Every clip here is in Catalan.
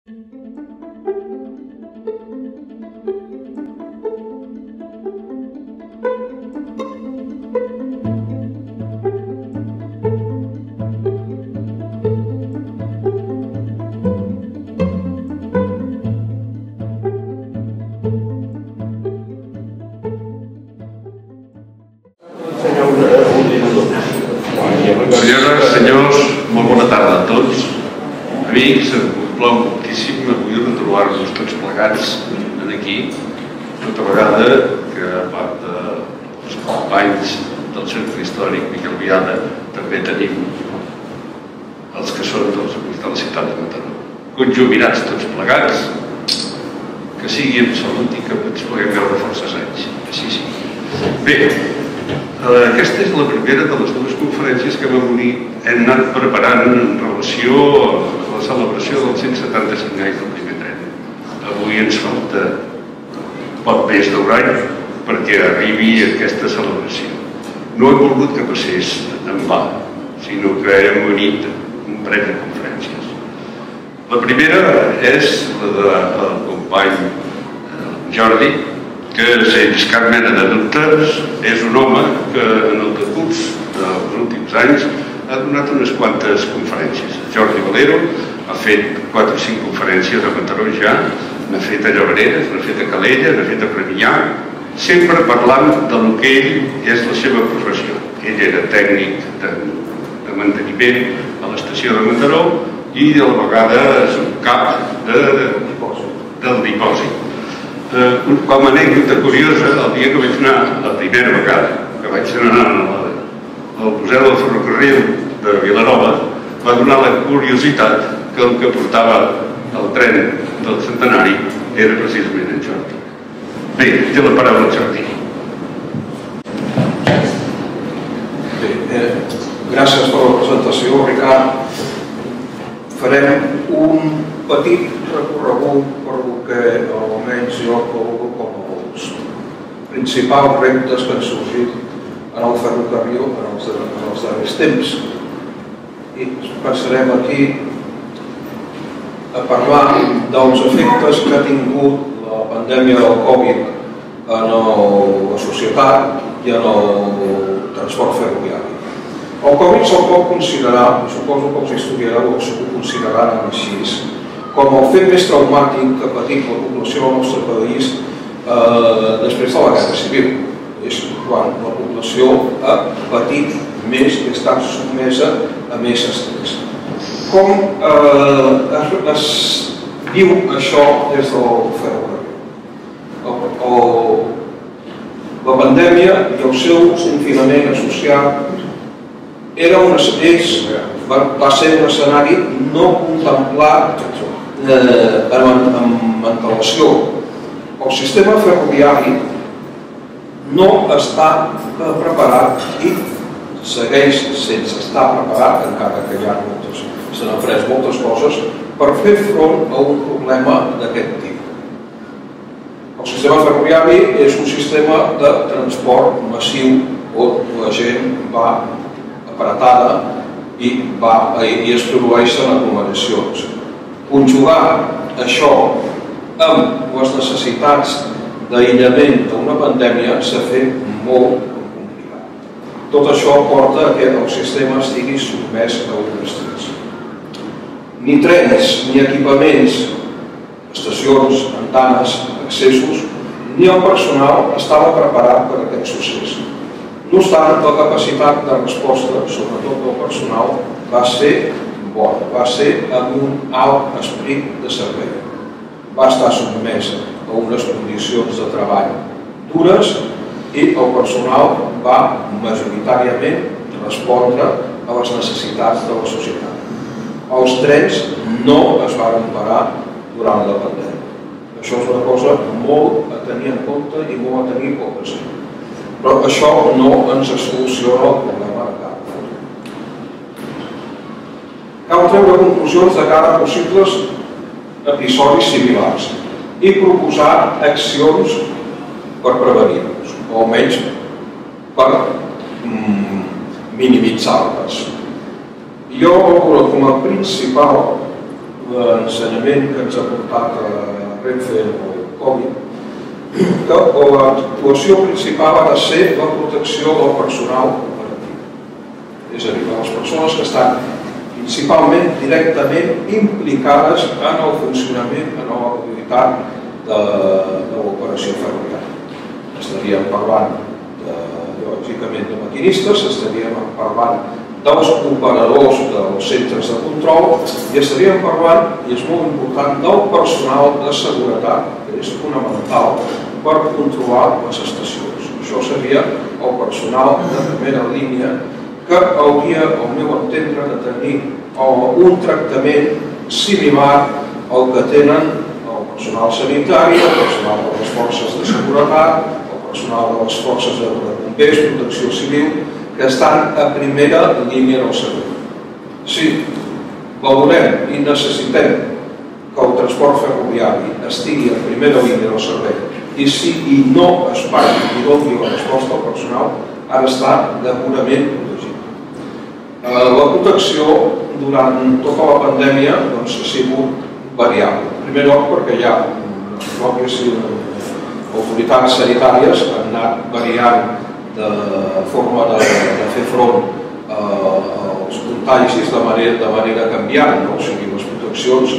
Senyores, senyors, molt bona tarda a tots. Amics, em complau moltíssim avui retrobar-nos tots plegats aquí, tota vegada que a part dels companys del Centre Històric Miquel Biada també tenim els que són dels amics de la ciutat de Mataró. Conjuminats tots plegats, que sigui amb salut i que ens puguem veure forces anys. Així sí. Bé, aquesta és la primera de les dues conferències que hem anat preparant en relació a la celebració dels 175 anys del primer tren. Avui ens falta poc més d'un any perquè arribi aquesta celebració. No hem volgut que passés en va, sinó que hem unit un parell de conferències. La primera és la del company Jordi, que sense cap mena de dubtes és un home que en el decurs dels últims anys ha donat unes quantes conferències. Jordi Valero ha fet 4 o 5 conferències a Mataró ja, n'ha fet a Llavaneres, n'ha fet a Calella, n'ha fet a Premià, sempre parlant del que ell és la seva professió. Ell era tècnic de manteniment a l'estació de Mataró i a la vegada és un cap del dipòsit. Com a anècdota curiosa, el dia que vaig anar la primera vegada, que vaig anar al Museu del Ferrocarril de Vilanova, va donar la curiositat que el que portava el tren del centenari era precisament en Jordi. Bé, té la paraula el Jordi. Bé, gràcies per la presentació, Ricard. Farem un petit recorregut per el que almenys jo col·loco com els principals reptes que han sorgit en el ferrocarril en els darrers temps. I passarem aquí a parlar dels efectes que ha tingut la pandèmia del Covid en la societat i en el transport ferroviari. El Covid se'l pot considerar, suposo que els historiadors ho consideraran així, com el fet més traumàtic que ha patit la població del nostre país després de la Guerra Civil. És quan la població ha patit més i ha estat sotmesa a més estrès. Com es diu això des del ferrocarril? La pandèmia i el seu confinament associat va ser un escenari no contemplat amb antelació. El sistema ferroviari no està preparat i segueix sense estar preparat, encara que s'han après moltes coses, per fer front a un problema d'aquest tipus. El sistema ferroviari és un sistema de transport massiu on la gent va apretada i es produeixen aglomeracions. Conjugar això amb les necessitats d'aïllament d'una pandèmia s'ha fet molt complicat. Tot això porta a que el sistema estigui sotmès a un estrès. Ni trens, ni equipaments, estacions, andanes, accessos, ni el personal estava preparat per aquest succés. No obstant, la capacitat de resposta, sobretot del personal, va ser bona, va ser amb un alt esperit de servei. Va estar sotmesa a unes condicions de treball dures i el personal va majoritàriament respondre a les necessitats de la societat. Els trens no es van parar durant la pandèmia. Això és una cosa molt a tenir en compte i molt a tenir present. Però això no ens soluciona el problema de cara al futur. Cal treure conclusions de cara a possibles episodis similars i proposar accions per prevenir-los, o almenys per minimitzar-les. Jo, com a principal, l'ensenyament que ens ha portat Renfe o Covid, que l'actuació principal ha de ser la protecció del personal operatiu. És a dir, de les persones que estan principalment directament implicades en el funcionament, en l'activitat de l'operació ferroviària. Estaríem parlant, lògicament, de maquinistes, estaríem parlant dels operadors dels centres de control i estaríem parlant, i és molt important, del personal de seguretat, que és fonamental per controlar les estacions. Això seria el personal de primera línia que hauria, al meu entendre, de tenir un tractament similar al que tenen el personal sanitari, el personal de les forces de seguretat, el personal de les forces de bombers, protecció civil, que estan a primera línia del servei. Si valorem i necessitem que el transport ferroviari estigui a primera línia del servei i no es pagui i doni la resposta al personal, ha d'estar degudament protegit. La protecció durant tota la pandèmia ha sigut variable. En primer lloc perquè hi ha les pròpies autoritats sanitàries que han anat variant de forma de fer front als contagis de manera canviant, o sigui, les proteccions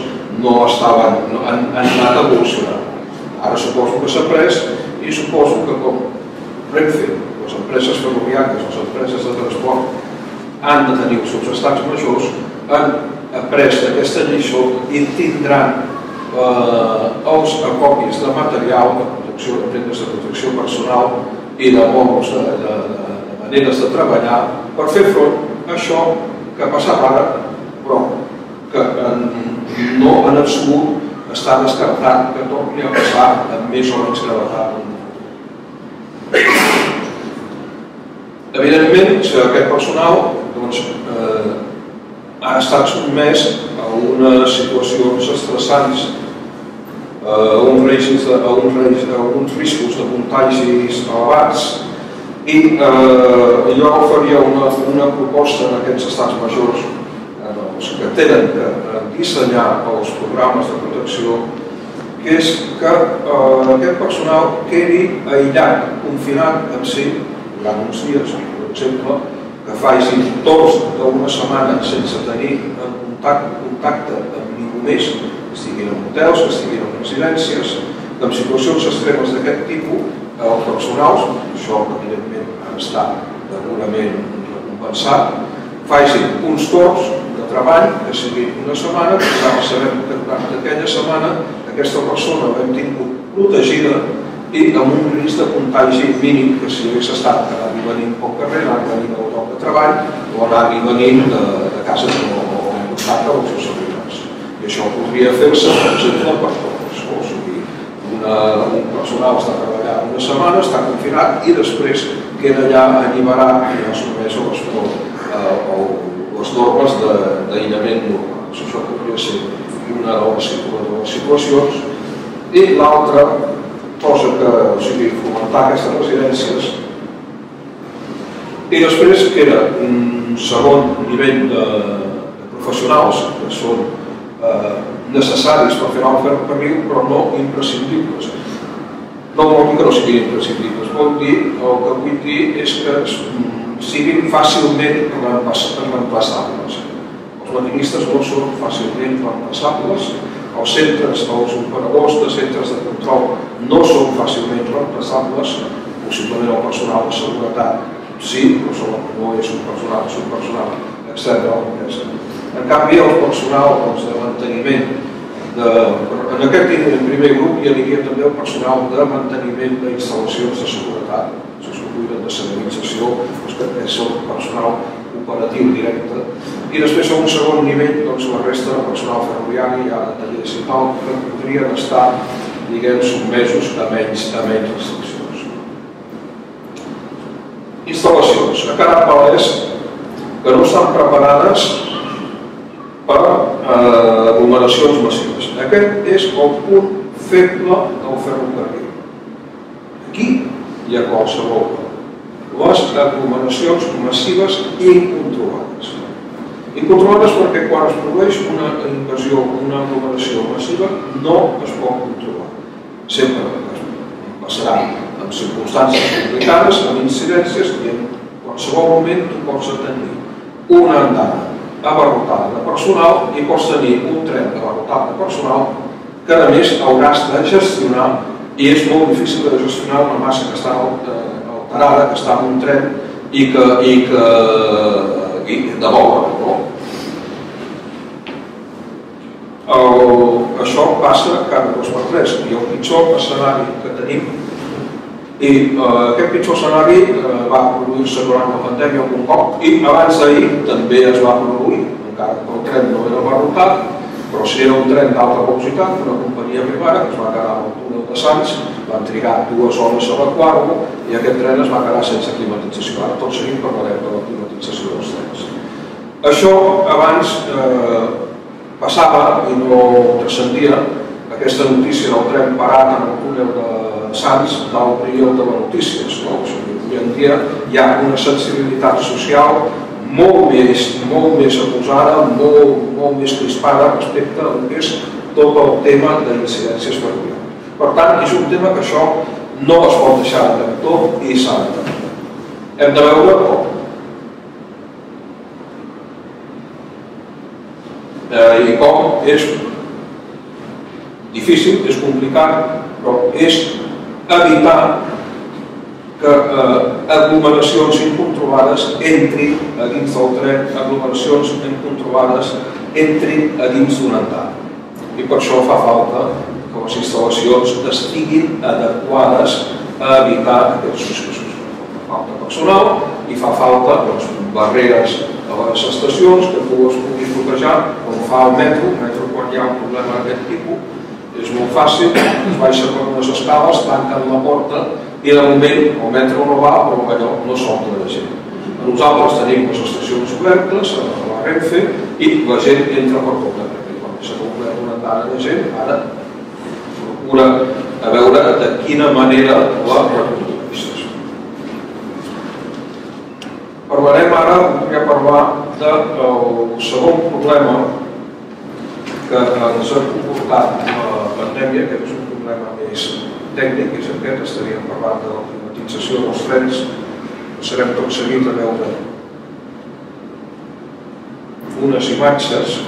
han anat evolucionant. Ara suposo que s'ha pres i suposo que com Renfe, les empreses ferroviàries, les empreses de transport han de tenir els seus estats majors, han après aquesta lliçó i tindran els acopis de material de protecció, de prendes de protecció personal i de mots, de maneres de treballar per fer front a això que passava ara, però que no en absolut està descartat que torni a passar amb més o menys gravetat. Evidentment, aquest personal ha estat sotmès a unes situacions estressants, a uns riscos de contagis elevats, i jo faria una proposta en aquests estats majors, els que tenen que dissenyar els programes de protecció, que és que aquest personal quedi aïllat, confinat en si durant uns dies, per exemple, que facin torns d'una setmana sense tenir contacte amb ningú més, que estiguin en hotels, que estiguin en residències, que en situacions extremes d'aquest tipus, els personals, això evidentment ha d'estar degudament recompensat, facin uns torns de treball que siguin una setmana, que sabem que durant aquella setmana aquesta persona l'hem tingut protegida i amb un risc de contagi mínim, que si hagués estat anar i venint pel carrer, anar i venint al lloc de treball o anar i venint de casa o al costat dels seus habitants. I això podria fer-se, per exemple, per torns. O sigui, un personal està treballant una setmana, està confinat i després queda allà alliberat i ha sotmès a les normes d'aïllament normal. Això podria ser una de les situacions. I l'altra cosa que, o sigui, fomentar aquestes residències. I després queda un segon nivell de professionals que són necessaris per fer el ferrocarril, però no imprescindibles. No vol dir que no siguin imprescindibles, vol dir, el que vull dir és que siguin fàcilment reemplaçables. Els maquinistes no són fàcilment reemplaçables, els centres, els operadors de centres de control no són fàcilment reemplaçables, possiblement el personal de seguretat sí, però no és un personal extern de l'empresa. En canvi, el personal de manteniment, en aquest primer grup hi hauria també el personal de manteniment d'instal·lacions de seguretat, els que cuiden de senyalització, els que són personal operatiu directe, i després a un segon nivell la resta del personal ferroviari ja de tallers i tal, que podrien estar, diguem, sotmesos a menys restriccions. Instal·lacions. Ha quedat palès que no estan preparades per aglomeracions massives. Aquest és el punt feble del ferrocarril. Aquí hi ha qualsevol. Les aglomeracions massives incontrolades. Incontrolades perquè quan es produeix una invasió, una aglomeració massiva, no es pot controlar. Sempre passarà en circumstàncies complicades, amb incidències, i en qualsevol moment tu pots tenir una andana abarrotada de personal i pots tenir un tren abarrotat de personal que a més hauràs de gestionar, i és molt difícil de gestionar una massa que està alterada, que està en un tren i de moure, no? Això passa cada 2 per 3 i el pitjor escenari que tenim, i aquest pitjor escenari va produir-se durant la pandèmia algun cop i abans d'ahir també es va produir, encara que el tren no era abarrotat, però si era un tren d'alta velocitat, una companyia privada que es va quedar al túnel de Sants, van trigar 2 hores a evacuar-lo i aquest tren es va quedar sense climatització. Ara tot seguit parlarem de la climatització dels trens. Això abans passava i no transcendia aquesta notícia del tren parat en el túnel de Sants del període de les notícies. Avui en dia hi ha una sensibilitat social molt més acusada, molt més crispada respecte al que és tot el tema d'incidències ferroviàries. Per tant, és un tema que això no es pot deixar de tot i s'ha de tenir. Hem de veure com. I com és difícil, és complicat, però és evitar que aglomeracions incontrolades entrin a dins del tren, aglomeracions incontrolades entrin a dins d'una andana. I per això fa falta que les instal·lacions estiguin adequades a evitar aquests successos. Fa falta personal i fa falta barreres a les estacions que tu es puguis bloquejar, com fa el metro. El metro, quan hi ha un problema d'aquest tipus, és molt fàcil, es baixa per unes escales, tanquen la porta i de moment el metro no va, però allò no s'omple de gent. Nosaltres tenim les estacions obertes a la Renfe i la gent entra per tota, perquè quan s'ha complert una andana de gent, ara procura a veure de quina manera la reconduïsses. Parlarem ara, voldria parlar del segon problema que ens ha comportat la pandèmia, que és un problema més tècnic, és aquest, estaríem parlant de la climatització dels trens. Passarem tot seguit a veure unes imatges.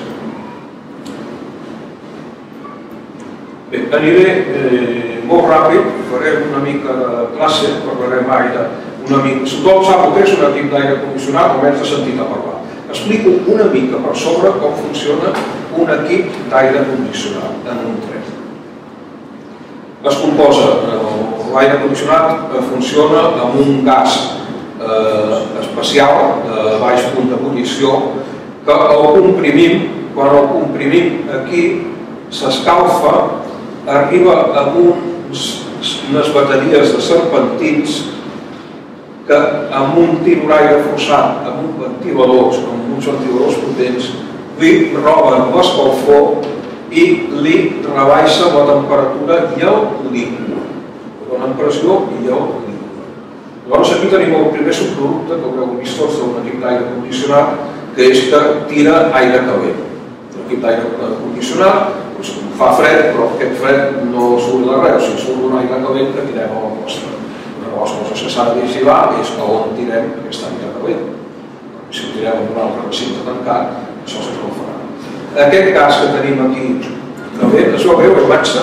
Bé, aniré molt ràpid, farem una mica de classe, parlarem aire una mica. Tothom sap el que és un equip d'aire condicionat, almenys de sentit a parlar. Explico una mica per sobre com funciona un equip d'aire condicionat en un tren. Es composa, l'aire condicionat funciona amb un gas especial de baix punt d'ebullició que el comprimim, quan el comprimim aquí s'escalfa, arriba amb unes bateries de serpentins que amb un tir d'aire forçat, amb uns ventiladors potents, li roben l'escalfor i li rebaixa la temperatura i el líquid. Donen pressió i el líquid. Llavors aquí tenim el primer subproducte que haureu vist tots d'un equip d'aire condicionat, que és que tira aire calent. L'equip d'aire condicionat fa fred, però aquest fred no surt de res, o sigui, surt d'un aire calent que tirem a la nostra. Una de les coses que s'ha de vigilar és a on tirem aquest aire calent. Si ho tirem en un altre recinte tancat, això s'escalfarà. Aquest gas que tenim aquí, es veu bé la imatge?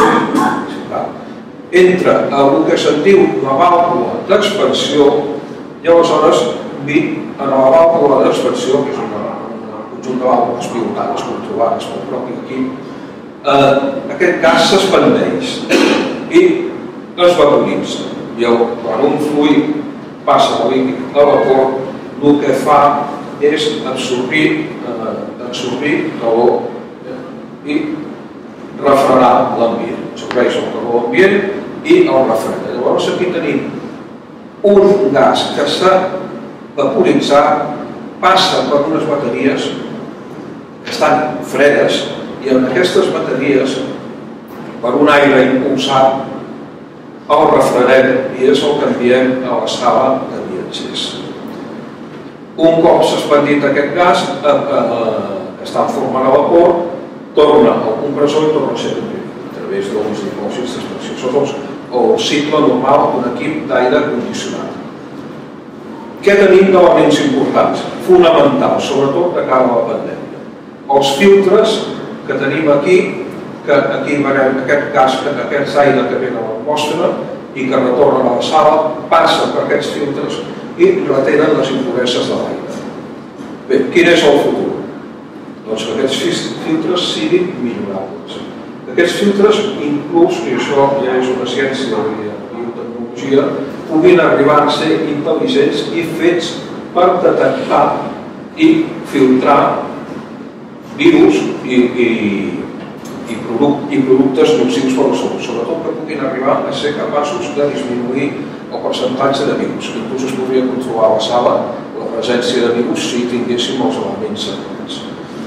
Entra a el que se'n diu la vàlvula d'expansió i aleshores en la vàlvula d'expansió, que és un conjunt de vàlvules pilotades, controlades pel propi equip, aquest gas s'expandeix i es vaporitza. Quan un fluid passa de líquid a vapor, el que fa és absorbir calor i refredar l'ambient. Absorbeix el calor ambient i el refreda. Llavors aquí tenim un gas que s'ha vaporitzat, passa per unes bateries que estan fredes i en aquestes bateries, per un aire impulsat, el refredem i és el que enviem a la sala de viatgers. Un cop s'ha expandit aquest gas, que està en forma de vapor, torna al compressor i torna a ser a través d'uns dipòsits d'expansió. Això és el cicle normal d'un equip d'aire condicionat. Què tenim d'elements importants? Fonamentals, sobretot de cara a la pandèmia. Els filtres que tenim aquí, que aquí veurem aquest gas, aquest aire que ve de l'atmosfera i que retorna a la sala, passa per aquests filtres i retenen les impureses de l'aire. Bé, quin és el futur? Doncs que aquests filtres siguin millorables. Aquests filtres, inclús, i això ja és una ciència i biotecnologia, puguin arribar a ser intel·ligents i fets per detectar i filtrar virus i productes nocius per la salut, sobretot que puguin arribar a ser capaços de disminuir el percentatge de virus. Inclús es podria controlar a la sala la presència de virus si tinguéssim els elements adequats.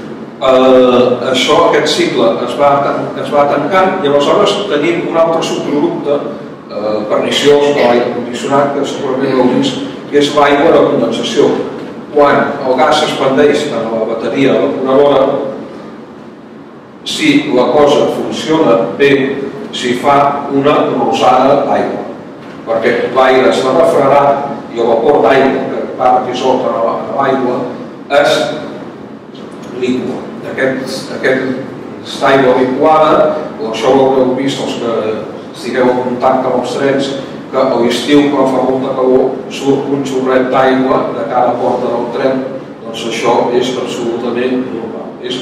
Aquest cicle es va tancant i aleshores tenim un altre subproducte perniciós de l'aire condicionat que segurament l'heu vist, que és l'aigua de condensació. Quan el gas s'expandeix en la bateria evaporadora, si la cosa funciona bé, s'hi fa una rosada d'aigua, perquè l'aire s'ha refredat i el vapor d'aigua que va dissolt a l'aigua és líquid. Aquesta aigua liquada, això ho haureu vist els que estigueu en contacte amb els trens, que a l'estiu, quan fa molta calor, surt un xorret d'aigua de cada porta del tren, doncs això és absolutament normal. És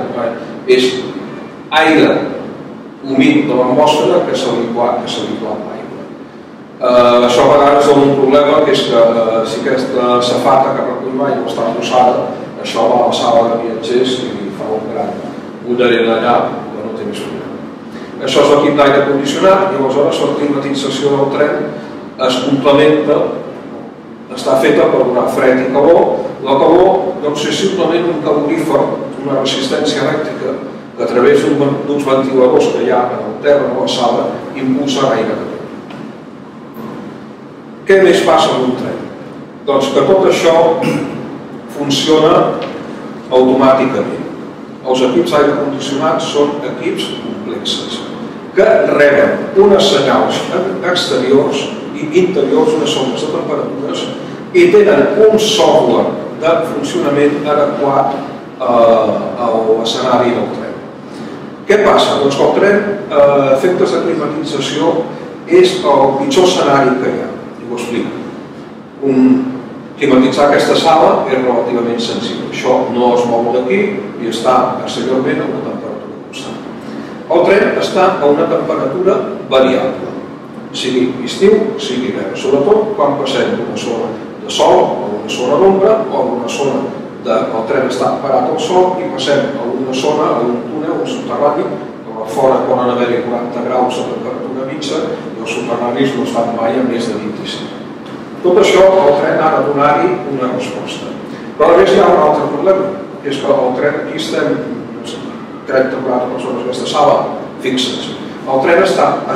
aire humit de l'atmosfera que s'ha liquat l'aigua. Això a vegades dona un problema, que és que si aquesta safata que recull l'aigua està embossada, això va a la sala de viatgers i fa un gran bulleret allà, que no té més problema. Això és l'equip d'aire condicionat i aleshores la climatització del tren es complementa, està feta per donar fred i calor. La calor doncs, és simplement un calorífer, una resistència elèctrica que a través d'uns ventiladors que hi ha en el terra de la sala impulsa l'aire que té. Què més passa en un tren? Doncs que tot això funciona automàticament. Els equips d'aire condicionat són equips complexes que reben unes senyals exteriors i interiors, unes zones de temperatures, i tenen un software de funcionament adequat a l'escenari del tren. Què passa? Doncs que el tren, efectes de climatització, és el pitjor escenari que hi ha. I ho explico. Climatitzar aquesta sala és relativament senzill. Això no es mou d'aquí i està exteriorment a una temperatura constant. El tren està a una temperatura variable, sigui estiu, sigui hivern, sobretot quan passem d'una zona de sol a una zona d'ombra o d'una zona el tren està parat al sol i passem a una zona, a un túnel, un subterrani, que fora poden haver-hi 40 graus de temperatura mitja i els subterranis no estan mai a més de 25. Tot això el tren ha de donar-hi una resposta. Però a més hi ha un altre problema, que és que el tren, aquí estem 30 o 40 persones en aquesta sala fixes. El tren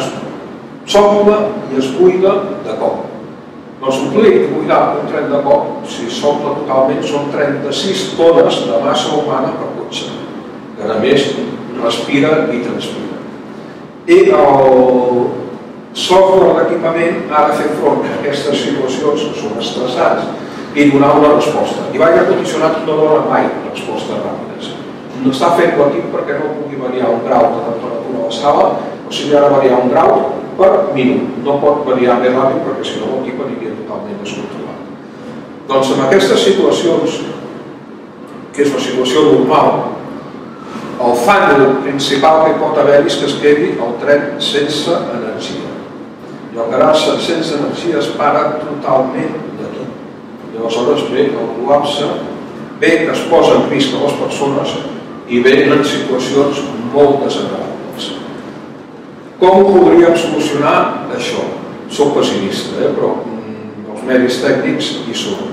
s'omple i es buida de cop. No s'omplir i buidar un tren de cop, si s'omple totalment, són 36 tones de massa humana per cotxe, que a més respira i transpira. I el software de l'equipament ha de fer front a aquestes situacions que són estressants i donar una resposta. I l'aire condicionat no dona mai respostes ràpides. No està fet l'equip perquè no pugui variar un grau de temperatura a la sala, o sigui, ha de variar un grau per minut. No pot variar més ràpid perquè si no l'equip aniria totalment descontrolat. Doncs en aquestes situacions, que és la situació normal, el fàndol principal que pot haver-hi és que es quedi el tren sense energia. I el garàs sense energia es para totalment de tot. I aleshores ve el col·lapse, ve que es posa en risc a les persones i venen situacions molt desagradables. Com ho podríem solucionar això? Soc pessimista, però els medis tècnics hi són.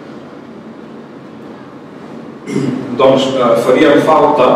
Doncs faríem falta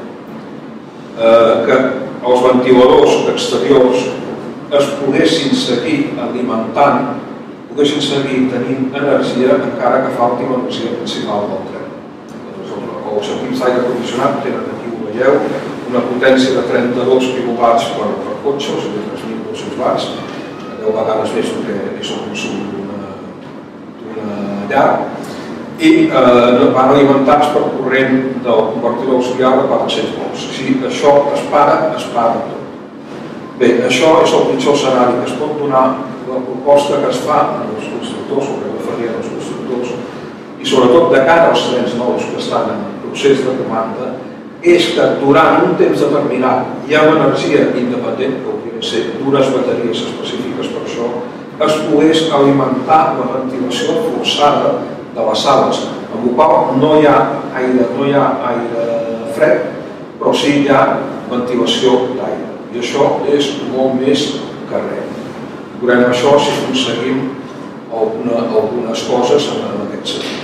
que els ventiladors exteriors es poguessin seguir alimentant poguessin seguir tenint energia encara que falti l'energia principal del tren. Els equips d'aire condicionat tenen, aquí ho veieu, una potència de 32 kW per cotxe, o sigui 3.200 watts, 10 vegades més del que és el consum d'una llar, i van alimentats per corrent del convertidor auxiliar de 400 volts. Si això es para tot. Bé, això és el pitjor escenari que es pot donar. La proposta que es fa als constructors, o que referien als constructors, i sobretot de cara als trens nous que estan en procés de comanda, és que durant un temps determinat i amb energia independent, que hauria de ser d'unes bateries específiques per això, es pogués alimentar la ventilació forçada de les sales, amb la qual no hi ha aire fred, però sí hi ha ventilació d'aire. I això és molt més que res. Veurem això si aconseguim algunes coses en aquest sentit.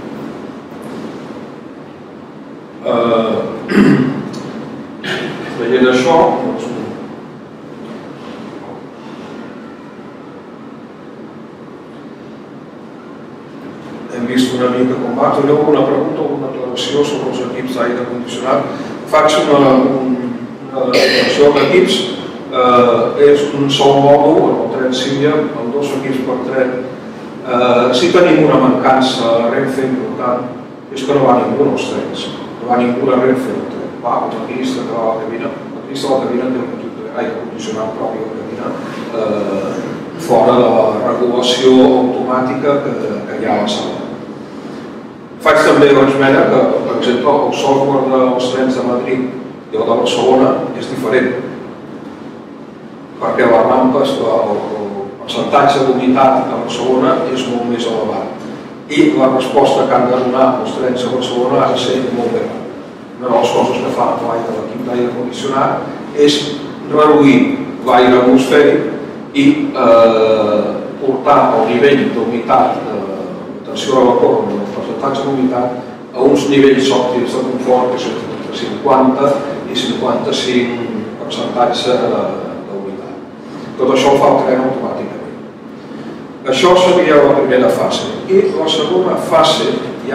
Veient això, hem vist una mica com va. Teniu alguna pregunta o alguna aclaració sobre els equips d'aire condicionat? Faig una declaració d'equips. És un sol mòdul en el tren Síria, amb 2 equips per tren. Si tenim una mancança a Renfe important, és que no va ningú en els trens, no va ningú a Renfe en el tren. Va, el maquinista que va a la cabina, el maquinista de la cabina té un equip d'aire condicionat propi a la cabina, fora de la regulació automàtica que hi ha a la sala. Faig també l'esmena que, per exemple, el software dels trens de Madrid i el de Barcelona és diferent, perquè les rampes, el percentatge d'humitat a Barcelona és molt més elevat i la resposta que han de donar els trens a Barcelona ha de ser molt bé. Una de les coses que fa l'equip d'aire condicionat és reduir l'aire atmosfèric i portar el nivell d'humitat, de tensió de vapor, el percentatge d'humitat, a uns nivells òptims de confort que són entre 50 i 55 percentatge tot això ho fa el tren automàticament. Això seria la primera fase. I la segona fase, ja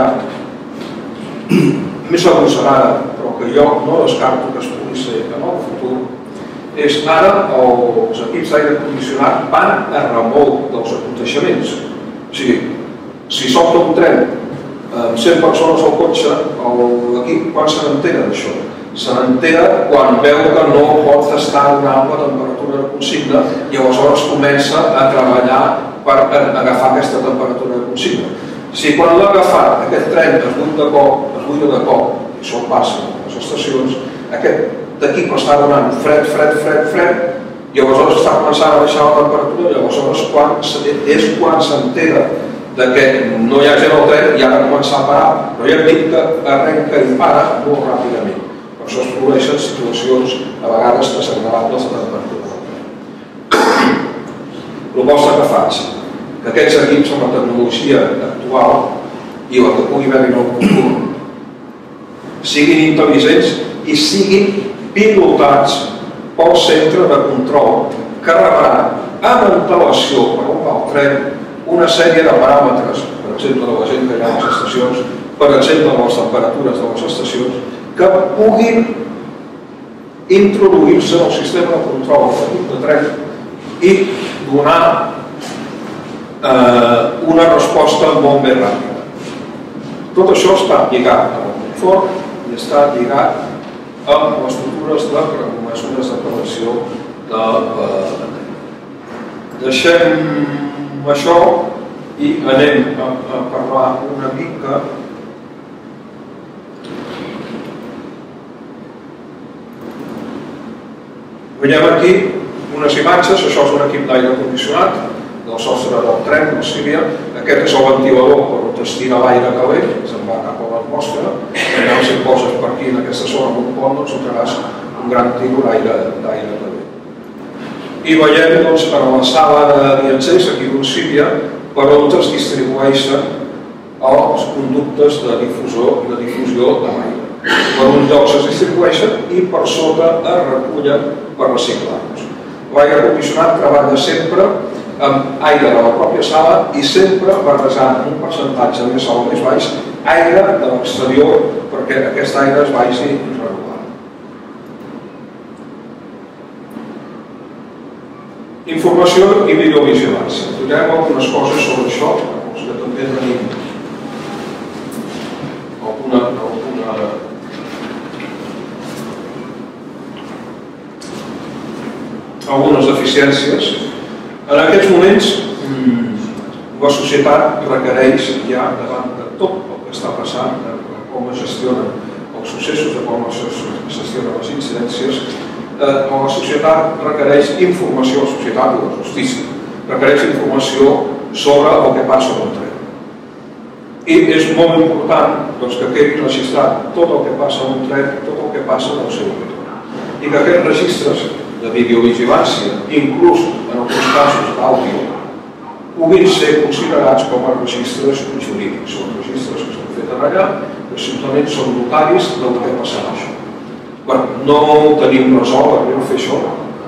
més agosarada, però que jo no descarto que es pugui ser en el futur, és ara els equips d'aire condicionat van a remolc dels aconteixements. O sigui, si solta un tren amb 100 persones al cotxe, l'equip quan se n'entera d'això? Se n'entera quan veu que no pot estar donant la temperatura de consigna i aleshores comença a treballar per agafar aquesta temperatura de consigna. Si quan l'ha agafat aquest tren es buida de cop, i això passa a les estacions, aquest equip està donant fred, i aleshores està començant a baixar la temperatura i aleshores és quan s'entera que no hi ha gent al tren i ha de començar a parar. Però ja hem dit que arrenca i para molt ràpidament. Això es produeixen situacions a vegades desagradables de temperatura del tren. Proposta que faig, que aquests equips amb la tecnologia actual i la que pugui haver-hi en el futur siguin intel·ligents i siguin pilotats pel centre de control que rebrà amb antelació per on va el tren una sèrie de paràmetres, per exemple de la gent que hi ha a les estacions, per exemple de les temperatures de les estacions, que puguin introduir-se en el sistema de control del equip de tren i donar una resposta molt més ràpida. Tot això està lligat amb el confort i està lligat amb les mesures de prevenció de la pandèmia. Deixem això i anem a parlar una mica veiem aquí unes imatges, això és un equip d'aire condicionat del sostre del tren, del Síria. Aquest és el ventilador per on destina l'aire calent, se'n va cap a l'atmosfera. Allà si et poses per aquí en aquesta zona amb un pont, doncs trobaràs un gran tiro d'aire calent. I veiem en la sala de viatgers, aquí d'un Síria, per on es distribueixen els conductes de difusió de l'aire. Per uns llocs es distribueixen i per sota es recullen per reciclar-los. L'aire condicionat treballa sempre amb aire de la pròpia sala i sempre barrejant un percentatge més alt o més baix aire de l'exterior perquè aquest aire es vagi regulant. Informació i videovigilància. Direm algunes coses sobre això, que també tenim algunes deficiències. En aquests moments la societat requereix ja davant de tot el que està passant, de com es gestionen els successos, de com es gestionen les incidències, la societat requereix informació, la societat o la justícia requereix informació sobre el que passa al tren. I és molt important que quedi registrat tot el que passa a un tren, tot el que passa en el seu entorn. I que aquests registres de videovigilància, inclús en alguns casos d'àudio, puguin ser considerats com a registres jurídics. Són registres que s'han fet allà, que simplement són notaris del que passarà això. No ho tenim resolt, arribem a fer això,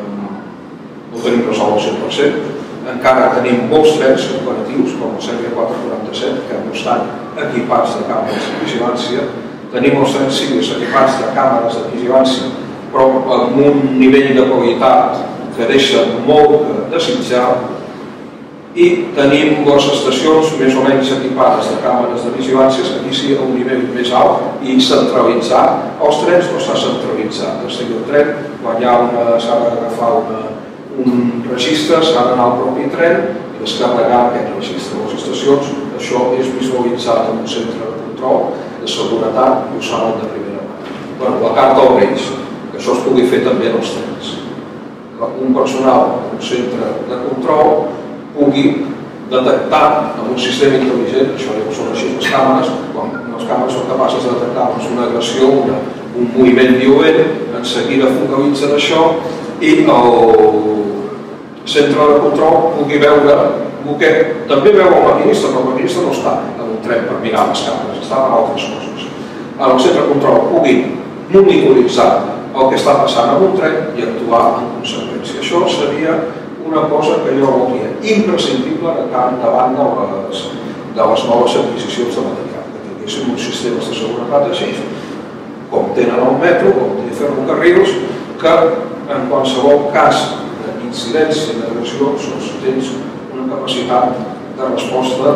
no ho tenim resolt al 100%, encara tenim molts trens operatius, com el Sèrie 447, que no estan equipats de càmeres de vigilància. Tenim els trens civils equipats de càmeres de vigilància, però amb un nivell de qualitat que deixa molt a desitjar, i tenim les estacions més o menys equipades de càmeres de vigilància, aquí sí a un nivell més alt i centralitzat. Els trens no està centralitzat, és a dir, el tren, quan s'ha d'agafar un registre, s'ha d'anar al propi tren i descarregar aquest registre. A les estacions això és visualitzat en un centre de control de seguretat i ho saben de primera mà. La carta als Reis, que això es pugui fer també en els trens. Un personal d'un centre de control pugui detectar amb un sistema intel·ligent, això són així les càmeres, quan les càmeres són capaces de detectar una agressió, un moviment violent, en seguida focalitzen això i el centre de control pugui veure el que també veu el maquinista, però el maquinista no està en un tren per mirar les càmeres, està per altres coses. El centre de control pugui monitoritzar el que està passant en un tren i actuar en conseqüència. Això seria una cosa que jo volia imprescindible davant de les noves adquisicions de material, que tinguéssim uns sistemes de seguretat així, com tenen el metro, com té ferrocarrils, que en qualsevol cas d'incidència, d'agressió, tens una capacitat de resposta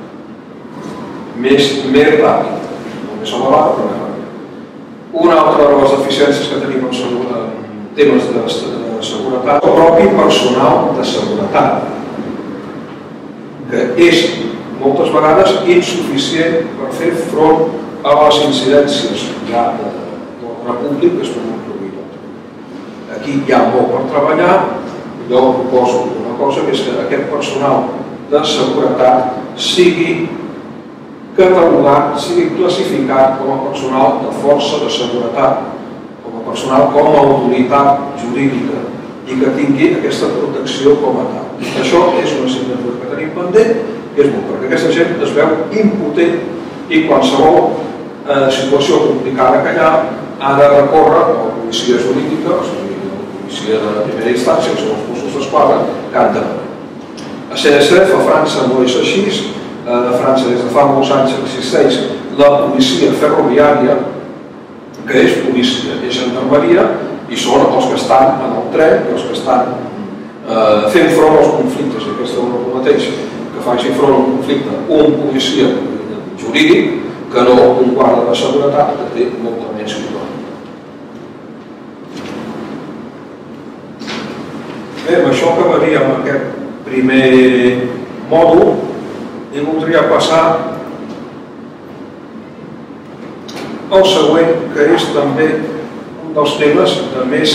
més ràpida, no més elevada, però més ràpida. Una altra de les deficiències que tenim en temes de seguretat, el propi personal de seguretat, que és moltes vegades insuficient per fer front a les incidències ja de l'ordre públic que es poden produir. Aquí hi ha molt per treballar. Jo proposo una cosa, que és que aquest personal de seguretat sigui catalogat, sigui classificat com a personal de força de seguretat, com a personal com a autoritat jurídica i que tingui aquesta protecció com a tal. Això és una assignatura que tenim pendent, que és molt, perquè aquesta gent es veu impotent i qualsevol situació complicada que hi ha de recórrer a la policia jurídica, o sigui, a la policia de primera instància, que són els Mossos d'Esquadra, que han de a CSF, a França no és així. A França des de fa molts anys existeix la policia ferroviària, que és policia, és gendarmeria, i són els que estan en el tren i els que estan fent front als conflictes. Aquesta és el mateix, que faci front al conflicte un policia jurídic que no un guarda de seguretat que té molta menys cultura. Bé, amb això acabaríem aquest primer mòdul i voldria passar al següent, que és també un dels temes de més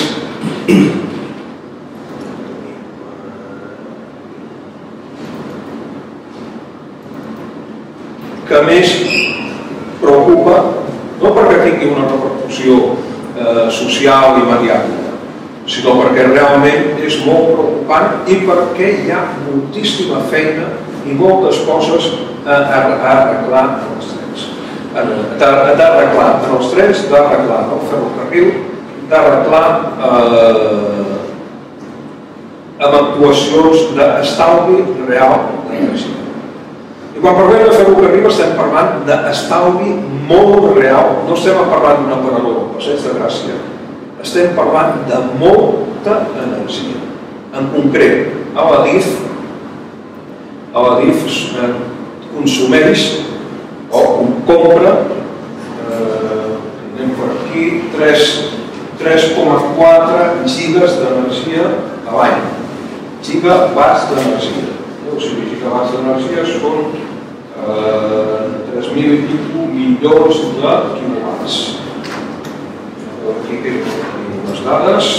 preocupa, no perquè tingui una repercussió social i mediàtica, sinó perquè realment és molt preocupant i perquè hi ha moltíssima feina i moltes coses a arreglar en els trens. D'arreglar en els trens, d'arreglar en el ferrocarril, d'arreglar amb actuacions d'estalvi real d'energia. I quan parlem de ferrocarril estem parlant d'estalvi molt real, no estem parlant d'un aparador al Passeig de Gràcia, estem parlant de molta energia. En concret, a l'Adif consumeix o compra, anem per aquí, 3,4 gigas d'energia a l'any. Gigawatts d'energia. O sigui, gigawatts d'energia són 3.000 i pico milions de quilowatts. Aquí tenim unes dades.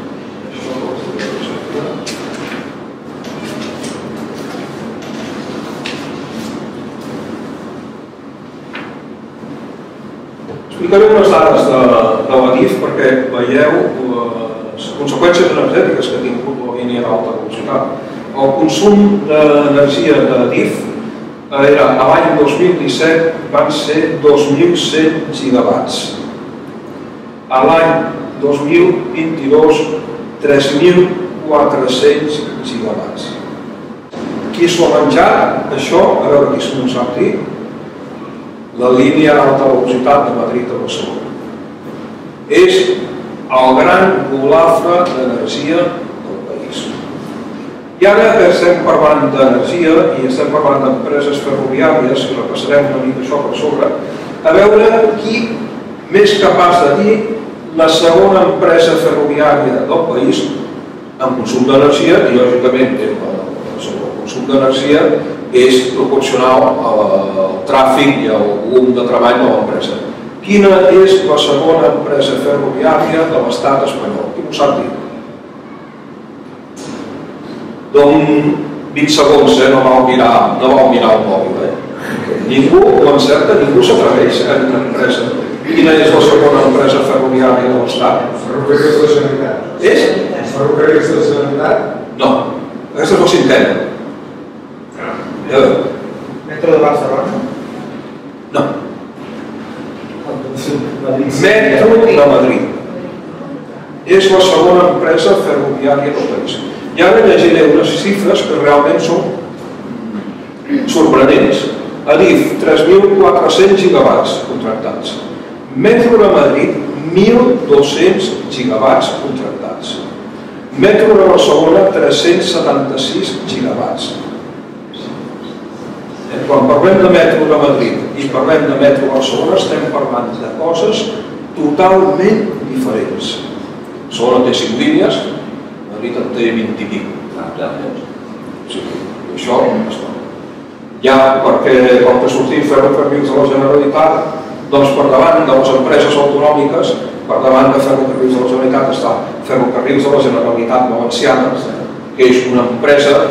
Explicaré unes dades de l'Adif perquè veieu les conseqüències energètiques que ha tingut la línia d'alta velocitat. El consum d'energia d'Adif era, a l'any 2017 van ser 2.100 gigawatts. A l'any 2022, 3.400 gigawatts. Qui s'ho ha menjat? Això, a veure qui s'ho sap dir, la línia d'alta velocitat de Madrid a Barcelona. És el gran golafre d'energia del país. I ara que estem parlant d'energia i estem parlant d'empreses ferroviàries, i repassarem una mica això per sobre, a veure qui més capaç de dir la segona empresa ferroviària del país en consum d'energia, i lògicament el consum d'energia és proporcional al tràfic i al volum de treball de l'empresa. Quina és la segona empresa ferroviària de l'estat espanyol? Qui ho sap dir? Doncs 20 segons, no vau mirar el mòbil. Ningú ho encerta, ningú s'atreveix en una empresa. Quina és la segona empresa ferroviària de l'estat? Ferrocarrils de la Generalitat. És? Ferrocarrils de la Generalitat? No, aquesta és la cinquena. Metro de Barcelona? No. Metro de Madrid. És la segona empresa ferroviària del país. I ara llegiré unes xifres que realment són sorprenents. Adif, 3.400 gigawatts contractats. Metro de Madrid, 1.200 gigawatts contractats. Metro de Barcelona, 376 gigawatts. Quan parlem de metro de Madrid i parlem de metro de Barcelona estem parlant de coses totalment diferents. Barcelona té 5 línies, Madrid en té 20 i pico. Això ja perquè com que sortim ferrocarrils de la Generalitat, doncs per davant de les empreses autonòmiques, per davant de ferrocarrils de la Generalitat està Ferrocarrils de la Generalitat Valenciana, que és una empresa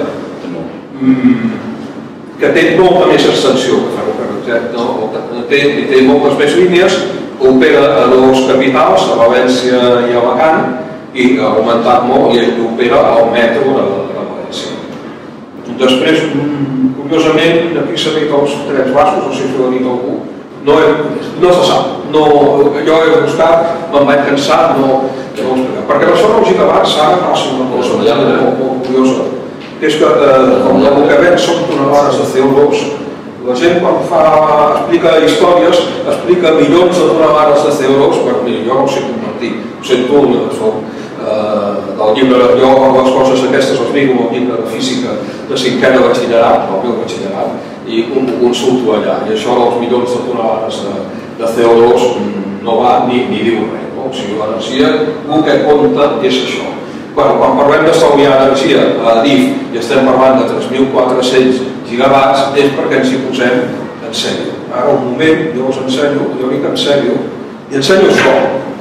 que té molta més extensió que ferrocarrils, té moltes més línies, opera a dues capitals, a València i a Alacant, i ha augmentat molt i opera al metro de València. Després, curiosament, aquí s'ha dit els trens bascos, no sé si ho ha dit algú, no se sap. Jo he buscat, me'n vaig cansar, perquè a Barcelona els gigawatts ara passa una cosa molt curiosa, que és que com el que ven són tonelades de CO2, la gent quan explica històries explica milions de tonelades de CO2, perquè jo no ho sé compartir, ho sento del llibre, jo les coses aquestes les miro al llibre de física de cinquena batxillerat, el meu batxillerat, i ho consulto allà, i això dels milions de tonelades de CO2 no va ni diu res, o sigui, l'energia, el que compta és això. Quan parlem d'estalviar energia a Adif i estem parlant de 3.400 gigawatts és perquè ens hi posem en sèrio. Ara un moment, jo us ensenyo, jo dic en sèrio, i ensenyo això.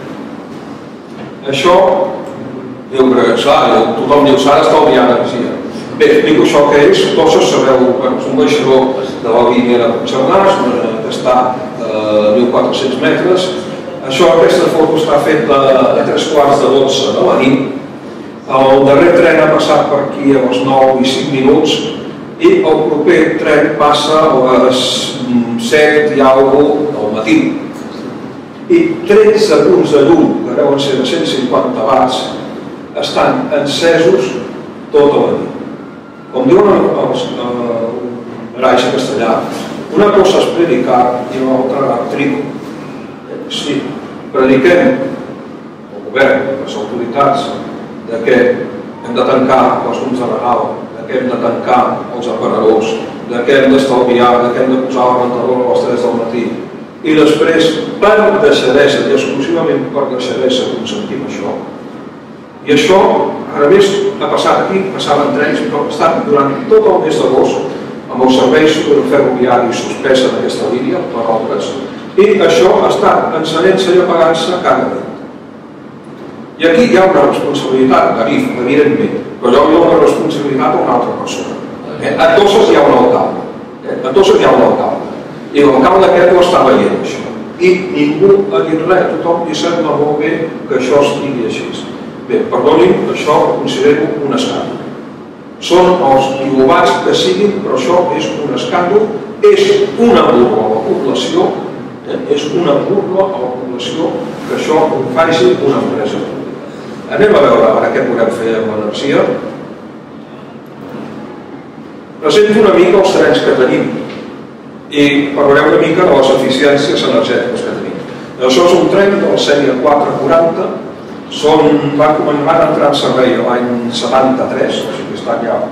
Això, tothom diu, s'ha d'estalviar energia. Bé, explico això que és, tots sabeu, és un baixador de la línia de Puigcerdàs, que està a 1.400 metres. Aquesta foto està feta a 3:15 de la nit. El darrer tren ha passat per aquí a les 9 i 5 minuts i el proper tren passa a les 7 i alguna del matí. I 13 punts de llum, que deuen ser de 150 watts, estan encesos tota la nit. Com diuen els herois castellà, una cosa és predicar i l'altra trigo. Si prediquem, el govern, les autoritats, que hem de tancar els llums de Nadal, que hem de tancar els aparadors, que hem d'estalviar, que hem de posar la rentadora a les 3 del matí, i després, per deixadesa, i exclusivament per deixadesa, consentim això. I això, a més, ha passat aquí, passaven trens, però ha estat durant tot el mes d'agost, amb els serveis ferroviaris suspès en aquesta línia, per obres, i això ha estat encenent-se i apagant-se cada nit. I aquí hi ha una responsabilitat, d'Arif, evidentment, però hi ha una responsabilitat a una altra persona. A Tosses hi ha un alcalde. A Tosses hi ha un alcalde. I l'alcalde aquest ho està veient, això. I ningú ha dit res, tothom li sembla molt bé que això estigui així. Bé, perdonin, això ho considero un escàndol. Són els igobats que siguin, però això és un escàndol, és una burla a la població, és una burla a la població que això ho faci una empresa pública. Anem a veure ara què podem fer amb l'energia. Presento una mica els trens que tenim i parlarem una mica de les eficiències energètiques que tenim. Això és un tren de la sèrie 440, van entrar en servei l'any 73, o sigui que estan ja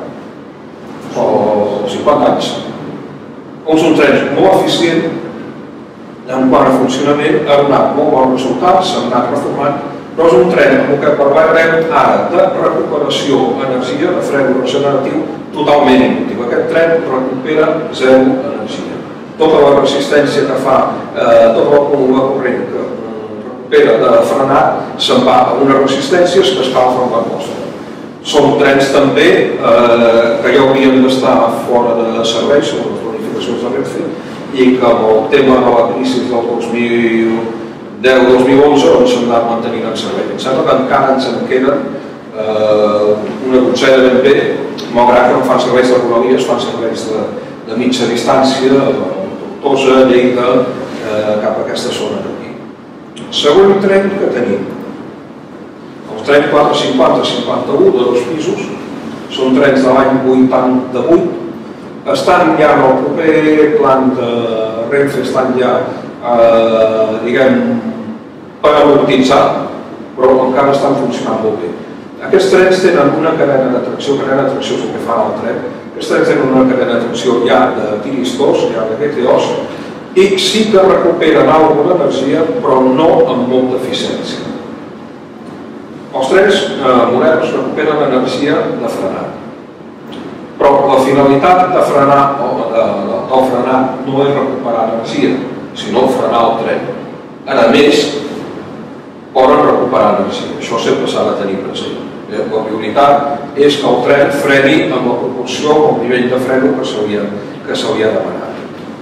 50 anys. És un tren molt eficient, en quant a funcionament, ha donat molt bons resultats, s'ha anat reformant, però és un tren amb el que parlarem ara de recuperació d'energia, de freno regeneratiu, totalment inútil. Aquest tren recupera zero energia. Tota la resistència que fa, tota la corrent que recupera de frenat, se'n va a unes resistències que escalfen l'atmosfera. Són trens també que ja haurien d'estar fora de servei, segons les planificacions de Renfe, i que amb el tema de la crisi del 2010-2011 s'han anat mantenint en servei. Em sembla que encara ens en queden una dotzena ben bé, malgrat que no fan serveis de rodalies, fan serveis de mitja distància, Tortosa, Lleida, cap a aquesta zona d'aquí. Segon tren que tenim, els trens 450-51 de 2 pisos, són trens de l'any 88, estan ja en el proper plan de Renfe, estan ja, diguem, penalitzat, però encara estan funcionant molt bé. Aquests trens tenen una cadena de tracció és el que fa el tren, aquests trens tenen una cadena de tracció ja de tiristors, ja de GTOs, i sí que recuperen alguna energia, però no amb molta eficiència. Els trens moderns recuperen energia de frenat, però la finalitat de frenar del frenat no és recuperar energia, sinó frenar el tren. A més, poden recuperar energia. Això sempre s'ha de tenir present. La prioritat és que el tren freni amb la proporció o el nivell de freno que s'hauria demanat.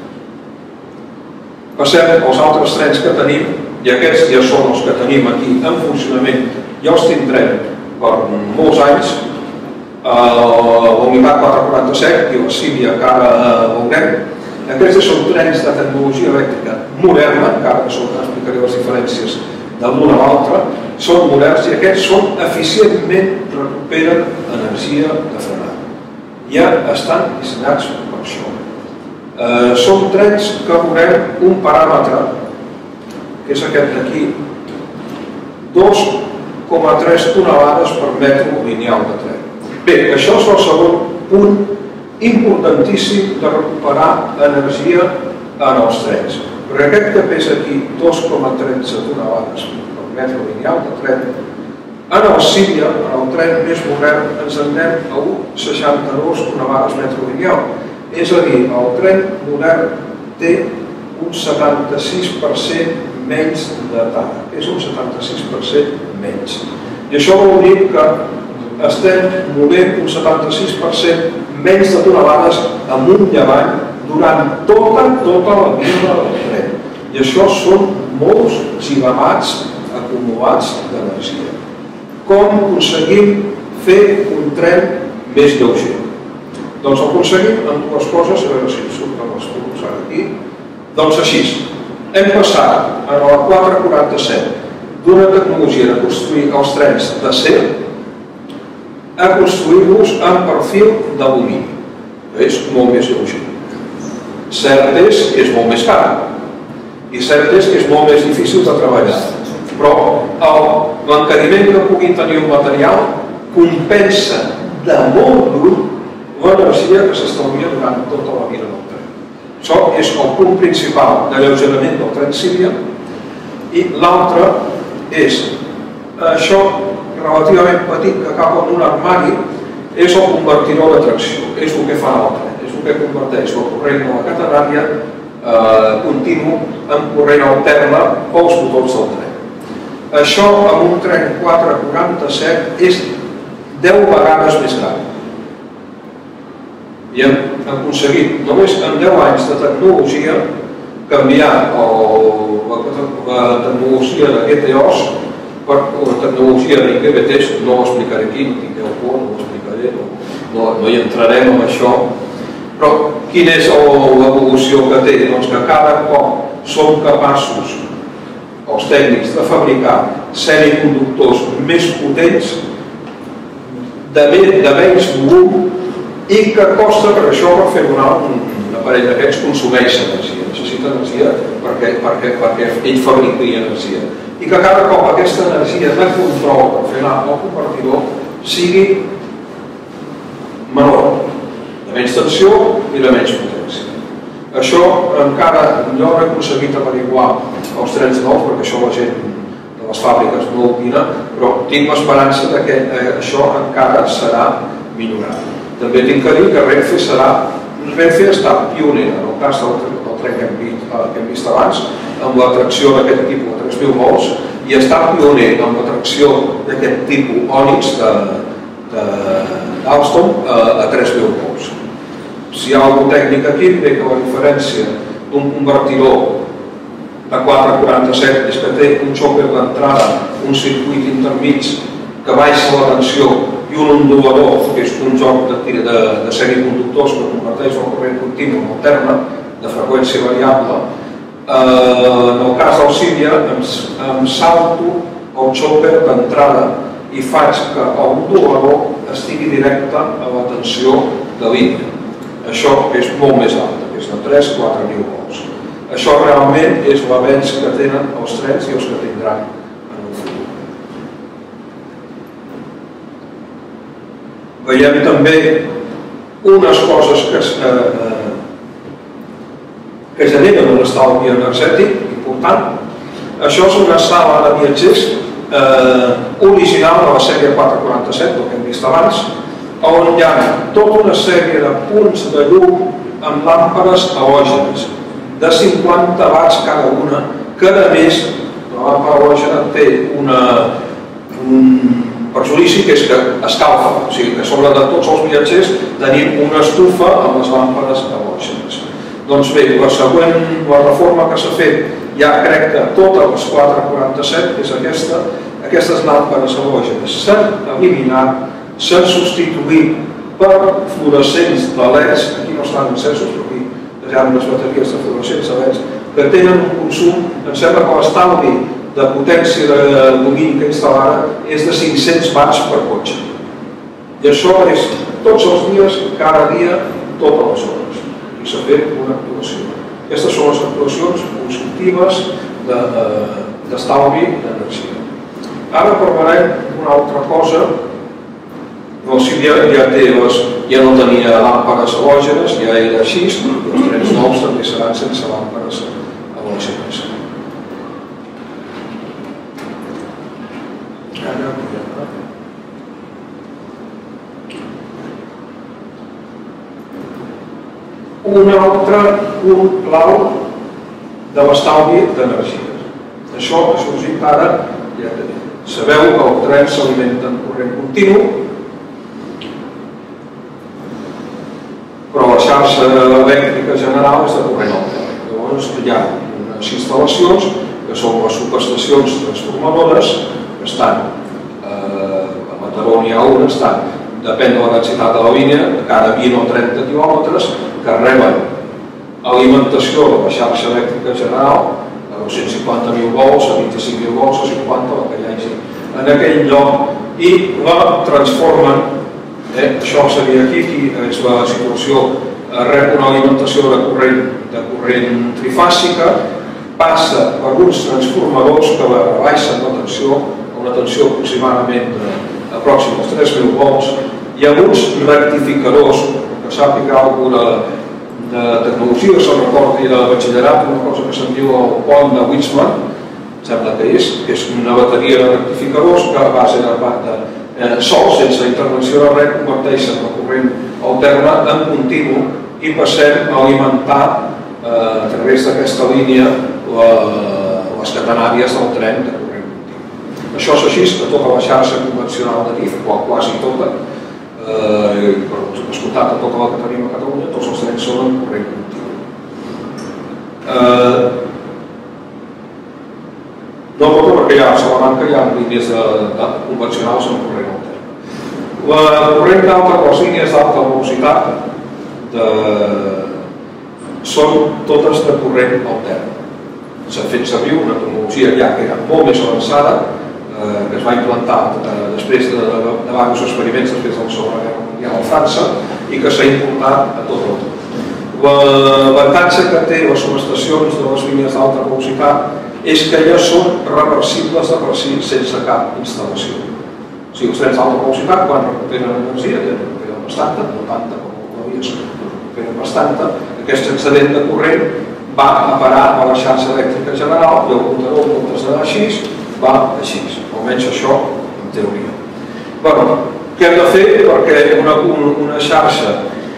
Passem als altres trens que tenim, i aquests ja són els que tenim aquí en funcionament, ja els tindrem per molts anys. La unitat 447 i la Síria que ara veurem. Aquests són trens de tecnologia elèctrica moderna, encara que explicaré les diferències de l'un a l'altre, són moderns i aquests són eficientment recuperen energia de frenat. Ja estan dissenyats per això. Són trens que veurem un paràmetre, que és aquest d'aquí, 2,3 tonelades per metre lineal de tren. Bé, això és el segon punt importantíssim de recuperar energia en els trens. Perquè aquest que pesa aquí 2,13 tonelades per metre lineal de tren, en el Síria, en el tren més modern, ens en anem a 1,62 tonelades metre lineal. És a dir, el tren modern té un 76% menys de tara. És un 76% menys. I això vol dir que estem movent un 76% menys de tonelades amunt i avall durant tota la vida del tren. I això són molts gigawatts acumulats d'energia. Com aconseguim fer un tren més lleuger? Doncs ho aconseguim amb dues coses, a veure si em surten els punts ara aquí. Doncs així, hem passat a la 447 d'una tecnologia de construir els trens d'acer a construir-los en perfil d'alumini. És molt més lleuger. Cert és que és molt més car i cert és que és molt més difícil de treballar, però l'encariment que pugui tenir un material compensa de molt lluny l'energia que s'estalvia durant tota la vida del tren. Això és el punt principal d'alleugerament del tren Sirian. I l'altre és això relativament petit que cap en un armari, és el convertidor de tracció, és el que fa el tren, és el que converteix el corrent de la catenària continu en corrent alterne pels motors del tren. Això amb un tren 447 és 10 vegades més gran. I hem aconseguit, només en 10 anys de tecnologia, canviar la tecnologia de GTOs per la tecnologia d'IGBTs. No ho explicaré aquí, no tingueu por, no ho explicaré, no hi entrarem en això. Però quina és l'evolució que té? Doncs que cada cop som capaços, els tècnics, de fabricar semiconductors més potents, de menys volum, i que costa, per això, per fer donar un aparell d'aquests consumeix energia, necessita energia perquè ell fabriqui energia. I que cada cop aquesta energia de control per fer anar el convertidor sigui menor, de menys tensió i de menys potència. Això encara no he aconseguit averiguar els trens nous, perquè això la gent de les fàbriques no opina, però tinc l'esperança que això encara serà millorat. També tinc que dir que Renfe està pionera, en el cas del tren que hem vist abans, amb la tracció d'aquest tipus de 3.000 volts, i està pioner amb la tracció d'aquest tipus Onix d'Alstom a 3.000 volts. Si hi ha alguna tècnica aquí, diré que la diferència d'un convertidor de 447 és que té un xòquer d'entrada, un circuit intermig que baixa la tensió i un ondulador, que és un joc de semiconductors que converteix el corrent continu en alterne, de freqüència variable. En el cas del Sirian, em salto el xòquer d'entrada i faig que l'ondulador estigui directe a la tensió de línia. Això és molt més alta, que és de 3-4.000 volts. Això realment és l'avenç que tenen els trens i els que tindran en el futur. Veiem també unes coses que generen un estalvi energètic important. Això és una sala de viatgers original de la sèrie 447, el que hem vist abans, on hi ha tota una sèrie de punts de llum amb làmpades halògenes de 50 watts cada una, que a més la làmpada halògena té un perjudici, que és que escalfa, o sigui que sobre de tots els viatgers tenim una estufa amb les làmpades halògenes. Doncs bé, la reforma que s'ha fet, ja crec que totes les 447, que és aquestes làmpades halògenes s'han eliminat, s'han substituït per fluorescents de LEDs, aquí no estan encesos, però aquí hi ha unes bateries de fluorescents de LEDs, que tenen un consum, em sembla que l'estalvi de potència lumínica instal·lada és de 500 watts per cotxe. I això és tots els dies, cada dia, totes les hores. I s'ha fet una actuació. Aquestes són les actuacions consultives d'estalvi d'energia. Ara parlarem d'una altra cosa. El Sirian ja no tenia làmpades halògenes, ja era així, i els trens nous també seran sense làmpades halògenes. Un altre punt clau de l'estalvi d'energia. Això ha sorgit ara, ja tenim. Sabeu que el tren s'alimenta en corrent continu, però la xarxa elèctrica general és de corrent altern. Llavors hi ha unes instal·lacions que són les subestacions transformadores, que estan a Mataró n'hi ha una, depèn de la densitat de la línia, cada 20 o 30 quilòmetres, que reben alimentació de la xarxa elèctrica general a 250.000 volts, a 25.000 volts, a 50, el que hi hagi en aquell lloc, i la transformen Això seria aquí és la situació. Rep una alimentació de corrent trifàsica, passa per uns transformadors que rebaixen la tensió a una tensió aproximadament pròxima als 3.000 volts. Hi ha uns rectificadors, que sàpiga alguna tecnologia, se'n recordi de batxillerat, una cosa que se'n diu el pont de Weizmann, sembla que és una bateria de rectificadors que a base de sol, sense intervenció de res, converteixen el corrent alterna en continu i passem a alimentar a través d'aquesta línia les catenàries del tren de corrent continu. Això és així a tota la xarxa convencional de DIF, o quasi tota, per escoltar tota la que tenim a Catalunya, tots els trens són en corrent continu. No tota, perquè a Salamanca hi ha línies convencionals en corrent altern. La corrent d'alta, les línies d'alta velocitat són totes de corrent altern. S'ha fet servir una tecnologia ja que era molt més avançada, que es va implantar després de diversos experiments després de la Segona Guerra Mundial a França i que s'ha importat a tot el món. L'avantatge que té les subestacions de les línies d'alta velocitat és que ja són reversibles de per si sense cap instal·lació. O sigui, els trens d'alta velocitat, quan recuperen energia, ja recuperen bastanta, no tanta com la via, recuperen bastanta, aquest excedent de corrent va a parar a la xarxa elèctrica general i el comptador, en comptes d'anar així, va així. Almenys això, en teoria. Què hem de fer perquè una xarxa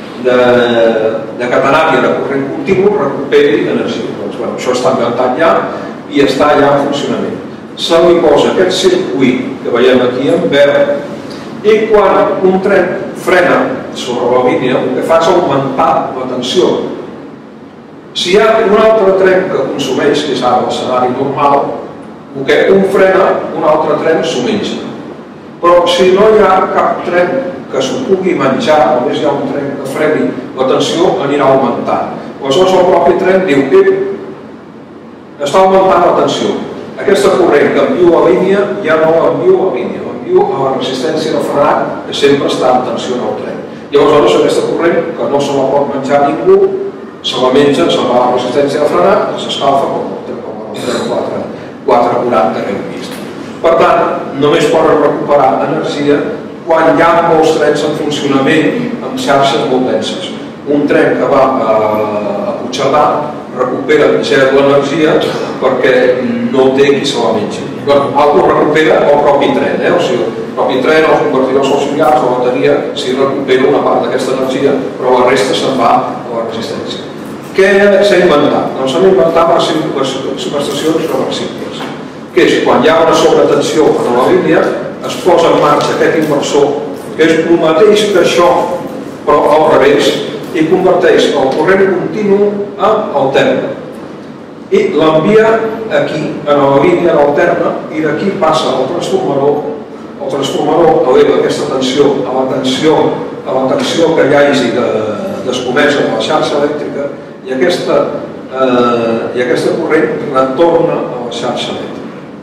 de catenària de corrent continu recuperi energia? Doncs, això està inventat ja i està ja en funcionament. Se li posa aquest circuit que veiem aquí en verd i quan un tren frena sobre la línia, el que fa és augmentar la tensió. Si hi ha un altre tren que consumeix, que és ara l'escenari normal, que un frena, un altre tren s'ho menja. Però si no hi ha cap tren que s'ho pugui menjar, només hi ha un tren que freni, la tensió anirà augmentant. Aleshores el propi tren diu, està augmentant la tensió. Aquesta corrent que envio a línia ja no l'envio a línia, l'envio a la resistència de frenat que sempre està en tensió en el tren. I aleshores aquesta corrent, que no se la pot menjar ningú, se la menja, se va a la resistència de frenat i s'escalfa com el tren 440 que hem vist. Per tant, només poden recuperar energia quan hi ha molts trens en funcionament amb xarxes molt denses. Un tren que va a Puigcerdà recupera l'energia perquè no té qui se la mengi. Algú recupera el propi tren, o sigui, el propi tren, els convertidors auxiliars, la bateria, si recupera una part d'aquesta energia, però la resta se'n va a la resistència. Què s'ha inventat? Doncs s'han inventat les subestacions reversibles, que és quan hi ha una sobretensió en la línia, es posa en marxa aquest inversor, que és el mateix que això, però al revés, i converteix el corrent continu en alterna. I l'envia aquí, en la línia d'alterna, i d'aquí passa al transformador. El transformador eleva aquesta tensió a la tensió que hi hagi d'escomesa de la xarxa elèctrica i aquesta corrent retorna a la xarxa elèctrica.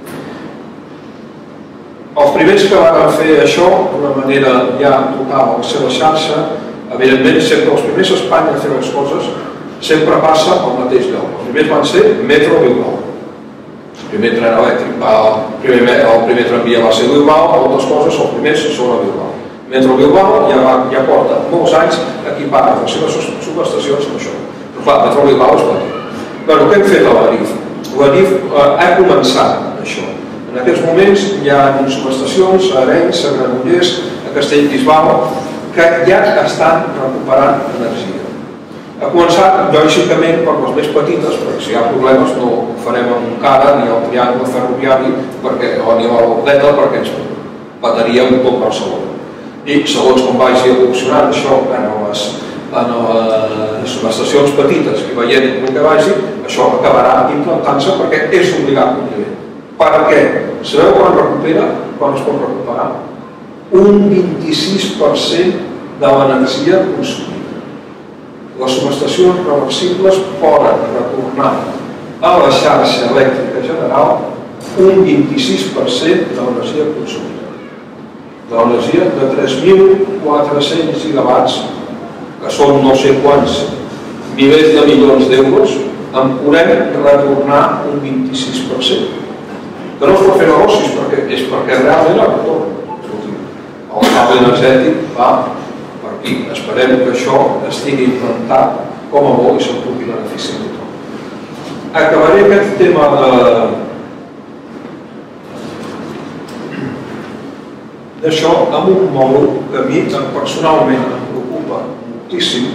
Els primers que van fer això d'una manera ja total a la seva xarxa, evidentment, sempre els primers a Espanya a fer les coses, sempre passa al mateix lloc. Els primers van ser Metro Bilbao. El primer tren elèctric, el primer tramvia va ser Bilbao, moltes coses, els primers són a Bilbao. Metro Bilbao ja porta molts anys equipant les seves subestacions amb això. Però clar, Metro Bilbao és petit. Què hem fet a la NIF? La NIF ha començat això. En aquests moments hi ha subestacions a Arenys, a Granollers, a Castellbisbal, que ja estan recuperant energia. Ha començat, lògicament, per les més petites, perquè si hi ha problemes no ho farem amb un cara ni el triangle ferroviari o ni l'Ordeta perquè ens petaríem tot Barcelona. I segons com vagi evolucionant això en les subestacions petites i veient el que vagi, això acabarà implantant-se perquè és obligat un nivell. Per què? Sabeu quan recupera? Quan es pot recuperar? Un 26% de l'energia consumida. Les subestacions reversibles poden retornar a la xarxa elèctrica general un 26% de l'energia consumida. d'energia de 3.400 gigawatts, que són no sé quants milers de milions d'euros, en podem retornar un 26%. Que no es pot fer negocis és perquè realment el retorn. El canvi energètic va per aquí. Esperem que això estigui implantat com a bo i se'n pugui beneficiar a tothom. Acabaré aquest tema d'això amb un mòdul que a mi personalment em preocupa moltíssim.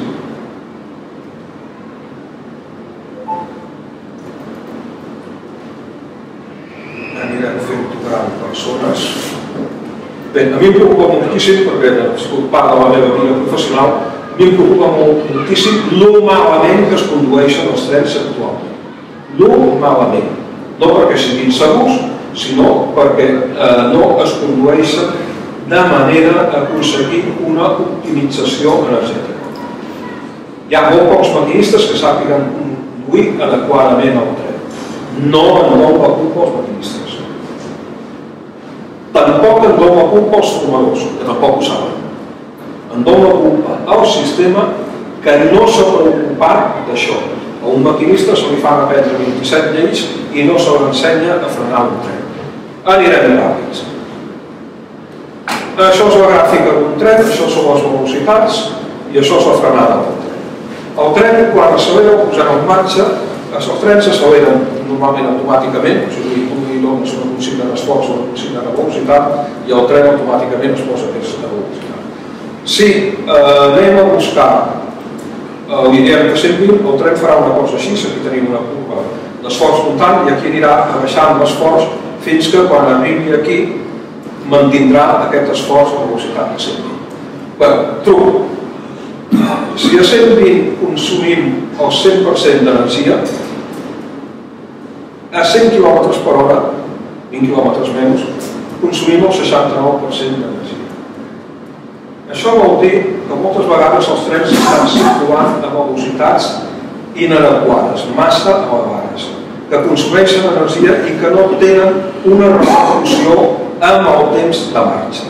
Anirem fent tocant persones. Bé, a mi em preocupa moltíssim, perquè ha sigut part de la meva vida professional, a mi em preocupa moltíssim lo malament que es condueixen els trens actualment. Lo malament. No perquè siguin segurs, sinó perquè no es condueixen de manera a aconseguir una optimització energètica. Hi ha molt pocs maquinistes que sàpiguen conduir adequadament el tren. No en dou la culpa als maquinistes. Tampoc en dou la culpa als formadors, que tampoc ho saben. En dou la culpa al sistema que no s'ha preocupat d'això. A un maquinista se li fan aprendre 27 lleis i no se l'ensenya a frenar un tren. Anirem ràpids. Això és la gràfica d'un tren, això són les velocitats i això és la frenada del tren. El tren, quan accelera, ho posem en marxa, els trens s'acceleren normalment automàticament, o sigui, tu li dones una consigna d'esforç o una consigna de velocitat i el tren automàticament es posa aquesta velocitat. Si anem a buscar l'IDM de 120, el tren farà una cosa així, aquí tenim una curva d'esforç comptant i aquí anirà baixant l'esforç fins que quan arribi aquí mantindrà aquest esforç a velocitat de 120. Bé, truco. Si a 120 consumim el 100% d'energia, a 100 km per hora, 20 km menys, consumim el 69% d'energia. Això vol dir que moltes vegades els trens estan circulant a velocitats inadequades, massa elevades, que consumeixen energia i que no tenen una repercussió amb el temps de marxa.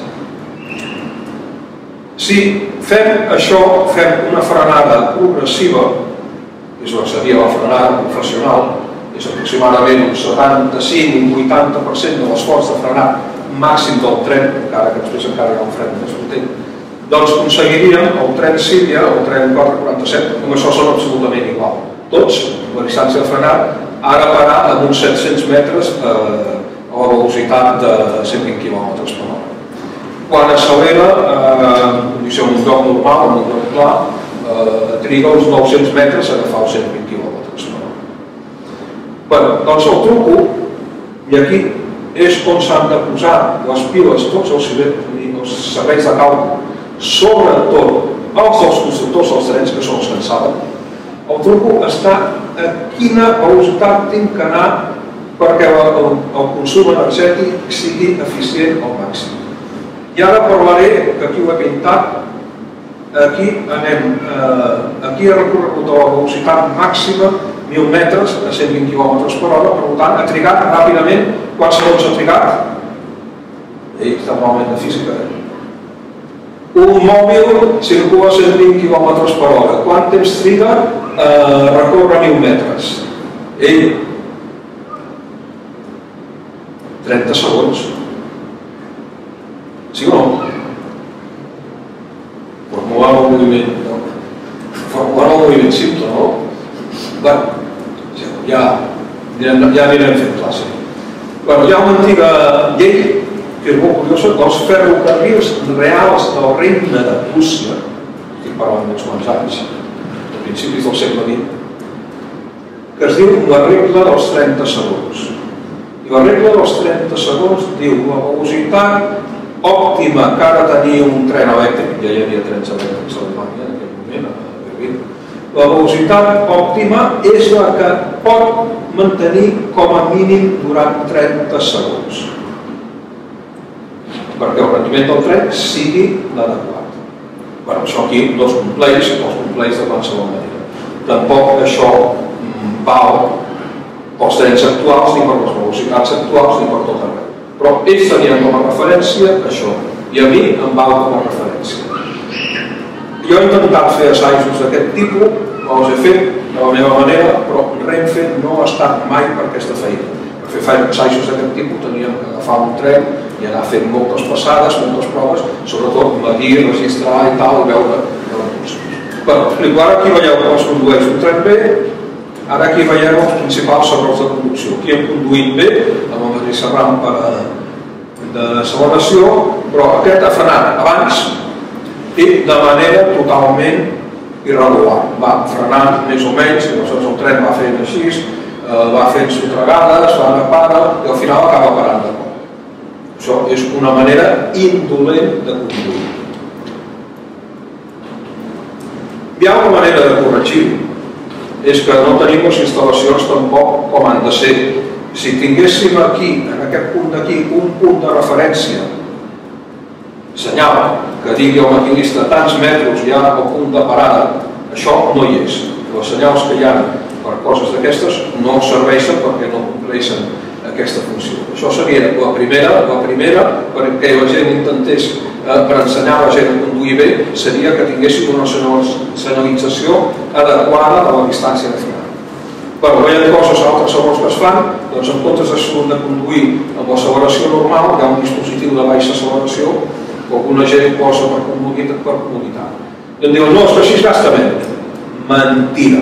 Si fem això, fem una frenada progressiva, és el que seria la frenada professional, és aproximadament un 75 o 80% de l'esforç de frenat màxim del tren, encara que després encara hi ha un fren més potent, doncs aconseguiríem el tren Síria, el tren 447, com això són absolutament igual. Tots, la distància de frenat, ara parar amb uns 700 metres a la velocitat de 120 km per hora. Quan accelera, en condició d'un lloc normal, en un lloc clar, triga uns 900 metres a agafar els 120 km per hora. Bé, doncs el truco, i aquí és on s'han de posar les piles tots els serveis de càlcul, sobretot els dels constructors dels trens, que són els que en saben. El truco està a quina velocitat tinc que anar perquè el consum energètic sigui eficient al màxim. I ara parlaré, que aquí ho he pintat, aquí he recorregut a la velocitat màxima, 1.000 metres a 120 km per hora, per tant, ha trigat ràpidament. Quants segons ha trigat? Està malament de física. Un mòbil circula a 120 km per hora. Quant temps triga a recórrer 1.000 metres? 30 segons. Sí o no? Formular el moviment, no? Formular el moviment simple, no? Bé, ja anirem fent classe. Hi ha una antiga llei que és molt curiosa, dels ferrocarrils reals del Regne de Prússia, estic parlant d'uns quants anys, a principis del segle XX, que es diu la regla dels 30 segons. I la regla dels 30 segons diu la velocitat òptima que ara tenia un tren elèctric, ja hi havia trens elèctrics a Alemanya en aquell moment, a Berlín, la velocitat òptima és la que pot mantenir com a mínim durant 30 segons, perquè el rendiment del tren sigui l'adequat. Bé, això aquí no es compleix, de qualsevol manera. Tampoc això val pels trens actuals, ni per les velocitats actuals, ni per tot arreu. Però ells tenien com a referència això. I a mi em val com a referència. Jo he intentat fer assajos d'aquest tipus, no els he fet de la meva manera, però Renfe no ha estat mai per aquesta feina. Per fer assajos d'aquest tipus teníem que agafar un tren i anar fent moltes passades, moltes proves, sobretot medir, registrar i tal, i veure l'evolució. Ara aquí veieu com es condueix un tren bé, ara aquí veieu els principals errors de conducció. Aquí hem conduït bé, amb la mateixa rampa d'acceleració, però aquest ha frenat abans i de manera totalment irregular. Va frenant més o menys, i aleshores el tren va fent així, va fent sotregades, va anar para, i al final acaba parant de cop. Això és una manera indolent de conduir. Hi ha una manera de corregir-ho, és que no tenim les instal·lacions tampoc com han de ser. Si tinguéssim aquí, en aquest punt d'aquí, un punt de referència, senyal que digui al maquinista tants metres hi ha el punt de parada, això no hi és. Les senyals que hi ha per coses d'aquestes no serveixen perquè no compleixen aquesta funció. Això seria la primera perquè la gent intentés, per ensenyar la gent a conduir bé, seria que tinguéssim una senyalització adequada a la distància de frenada. Però hi ha coses, altres errors que es fan, doncs en comptes de conduir amb l'acceleració normal, hi ha un dispositiu de baixa acceleració que alguna gent posa per comoditat. I em diuen, no, és que així gasta menys. Mentida.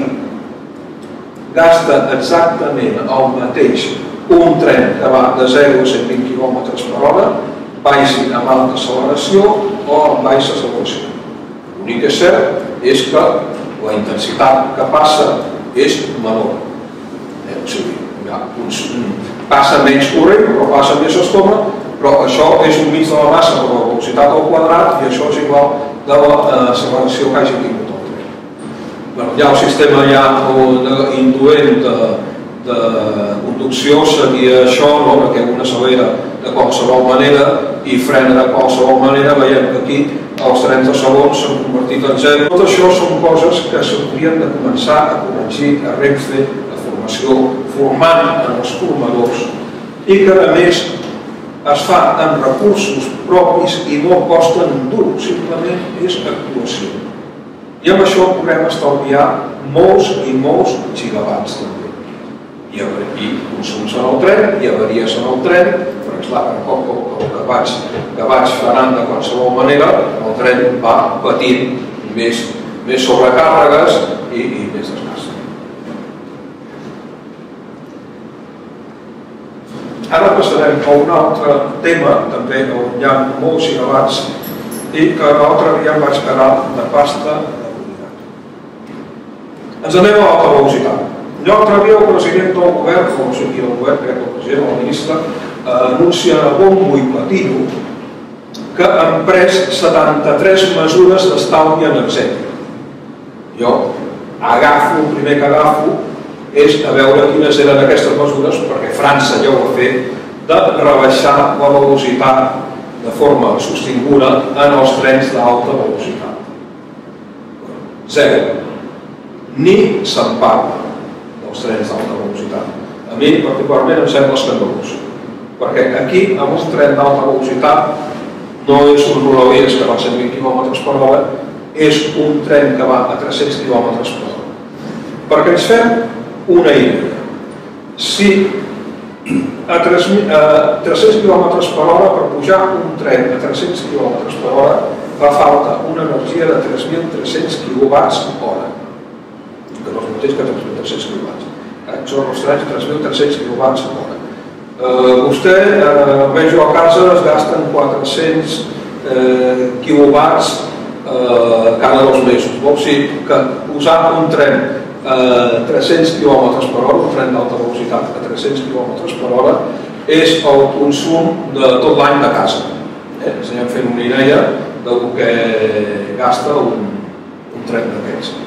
Gasta exactament el mateix un tren que va de 0 a 120 km per hora, vagi amb alta acceleració o amb baixa acceleració. L'únic que és cert és que la intensitat que passa és menor. O sigui, passa menys corrent, però passa més estona, però això és un mig de la massa per la velocitat al quadrat i això és igual de l'acceleració que hagi tingut el tren. Hi ha el sistema induent de conducció, seria això, perquè un accelera de qualsevol manera i frena de qualsevol manera. Veiem que aquí els 30 segons s'han convertit en 0. Tot això són coses que s'haurien de començar a corregir a Renfe, a formació, formant en els formadors, i que a més es fa amb recursos propis i no costen un duro, simplement és actuació. I amb això podem estalviar molts i molts gigawatts també. I consums en el tren, i avaries en el tren, perquè esclar, que vaig frenant de qualsevol manera, el tren va patint més sobrecàrregues i més desgast. Ara passarem a un altre tema, també on hi ha molts gigawatts, i que l'altre dia em vaig quedar de pasta de velocitat. Ens anem a l'alta velocitat. L'altre dia el president del govern, o no sé qui del govern, crec que el president o el ministre, anuncia a bombo i platino que han pres 73 mesures d'estalvi energètic. Jo el primer que agafo és a veure quines eren aquestes mesures, perquè França ja ho ha fet, de rebaixar la velocitat de forma sostinguda en els trens d'alta velocitat. 0. Ni se'n parla dels trens d'alta velocitat. A mi particularment em sembla escandalós, perquè aquí amb un tren d'alta velocitat no és un Rodalies que va a 120 km per hora, és un tren que va a 300 km per hora. Perquè ens fem una idea. Si a 300 km per hora, per pujar un tren a 300 km per hora, fa falta una energia de 3.300 kWh, que no és el mateix que 3.300 kW. Són els trens 3.300 kWh. Vostè, veig a casa, es gasten 400 quilowatts cada 2 mesos. Vol dir que posar un tren a 300 km per hora, un tren d'alta velocitat a 300 km per hora, és el consum de tot l'any de casa. Ens anem fent una idea del que gasta un tren d'aquests.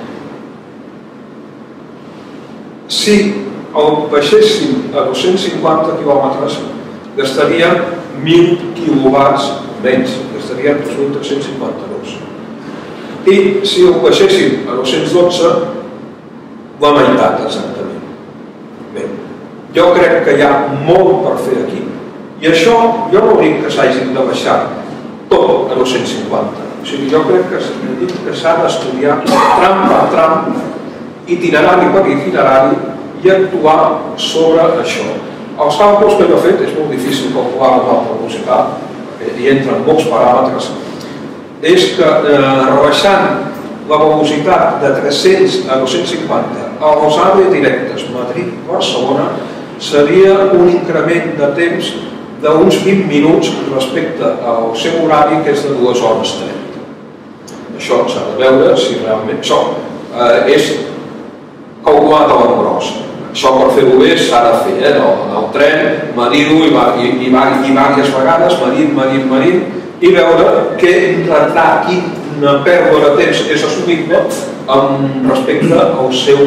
Si el baixéssim a 250 quilòmetres, gastaríem 1.000 quilowatts menys, gastaríem 2.352. I si el baixéssim a 212, la meitat exactament. Bé, jo crec que hi ha molt per fer aquí. I això, jo no dic que s'hagin de baixar tot a 250. O sigui, jo crec que s'ha d'estudiar tram per tram, itinerari per itinerari, i actuar sobre això. Els càlculs que jo he fet, és molt difícil calcular la velocitat, hi entren molts paràmetres, és que rebaixant la velocitat de 300 a 250 a les àrees directes Madrid-Barcelona seria un increment de temps d'uns 20 minuts respecte al seu horari, que és de 2 hores 30. Això s'ha de veure si realment això és calculat a l'engròs. Això per fer-ho bé s'ha de fer, en el tren, medir-ho i diverses vegades, medir, i veure què retrà, quina pèrdua de temps és assumible respecte al seu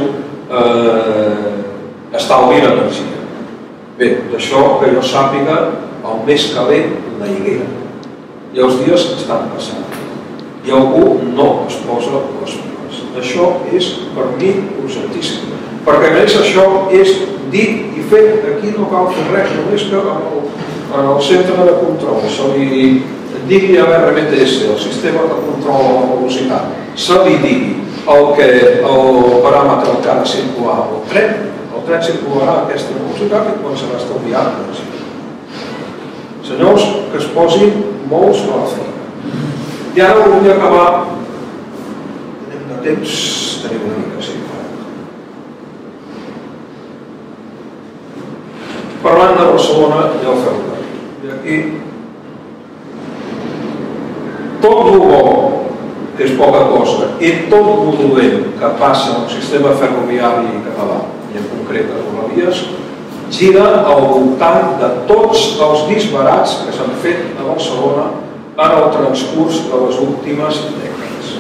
estalvi d'energia. Bé, d'això que jo sàpiga, el mes que ve la higuera. I els dies estan passant. I algú no es posa les piles. Això és, per mi, urgentíssim. Perquè a més això és dit i fet, aquí no cal fer res, només que en el centre de control se li digui a l'RMTS, el sistema de control de la velocitat, se li digui el paràmetre que ha de circular el tren circularà a aquesta velocitat i començarà a estalviar energia. Senyors, que es posin molts a la feina. I ara vull acabar, tenim de temps, tenim una mica, sí. Parlant de Barcelona i el ferrocarril. I aquí tot el bo, que és poca cosa, i tot el dolent que passa en el sistema ferroviari català, i en concret a Rodalies, gira al voltant de tots els disbarats que s'han fet a Barcelona en el transcurs de les últimes dècades.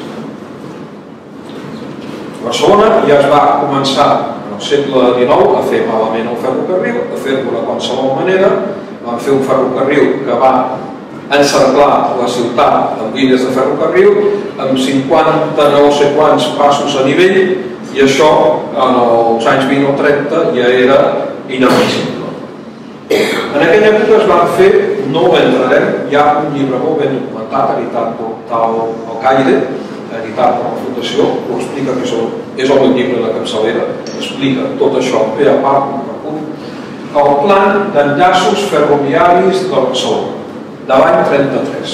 Barcelona ja es va començar en el segle XIX a fer malament el ferrocarril, a fer-ho de qualsevol manera. Van fer un ferrocarril que va encerclar la ciutat amb línies de ferrocarril, amb 50 no sé quants passos a nivell, i això en els anys 20 o 30 ja era inadmissible. En aquella època es van fer, no ho entrarem, hi ha un llibre molt ben documentat, editat per Alcaide, editat per la Fundació, ho explica, que és el meu llibre de capçalera, explica tot això, bé a part, punt per punt. El plan d'enllaços ferroviaris de Barcelona, de l'any 33.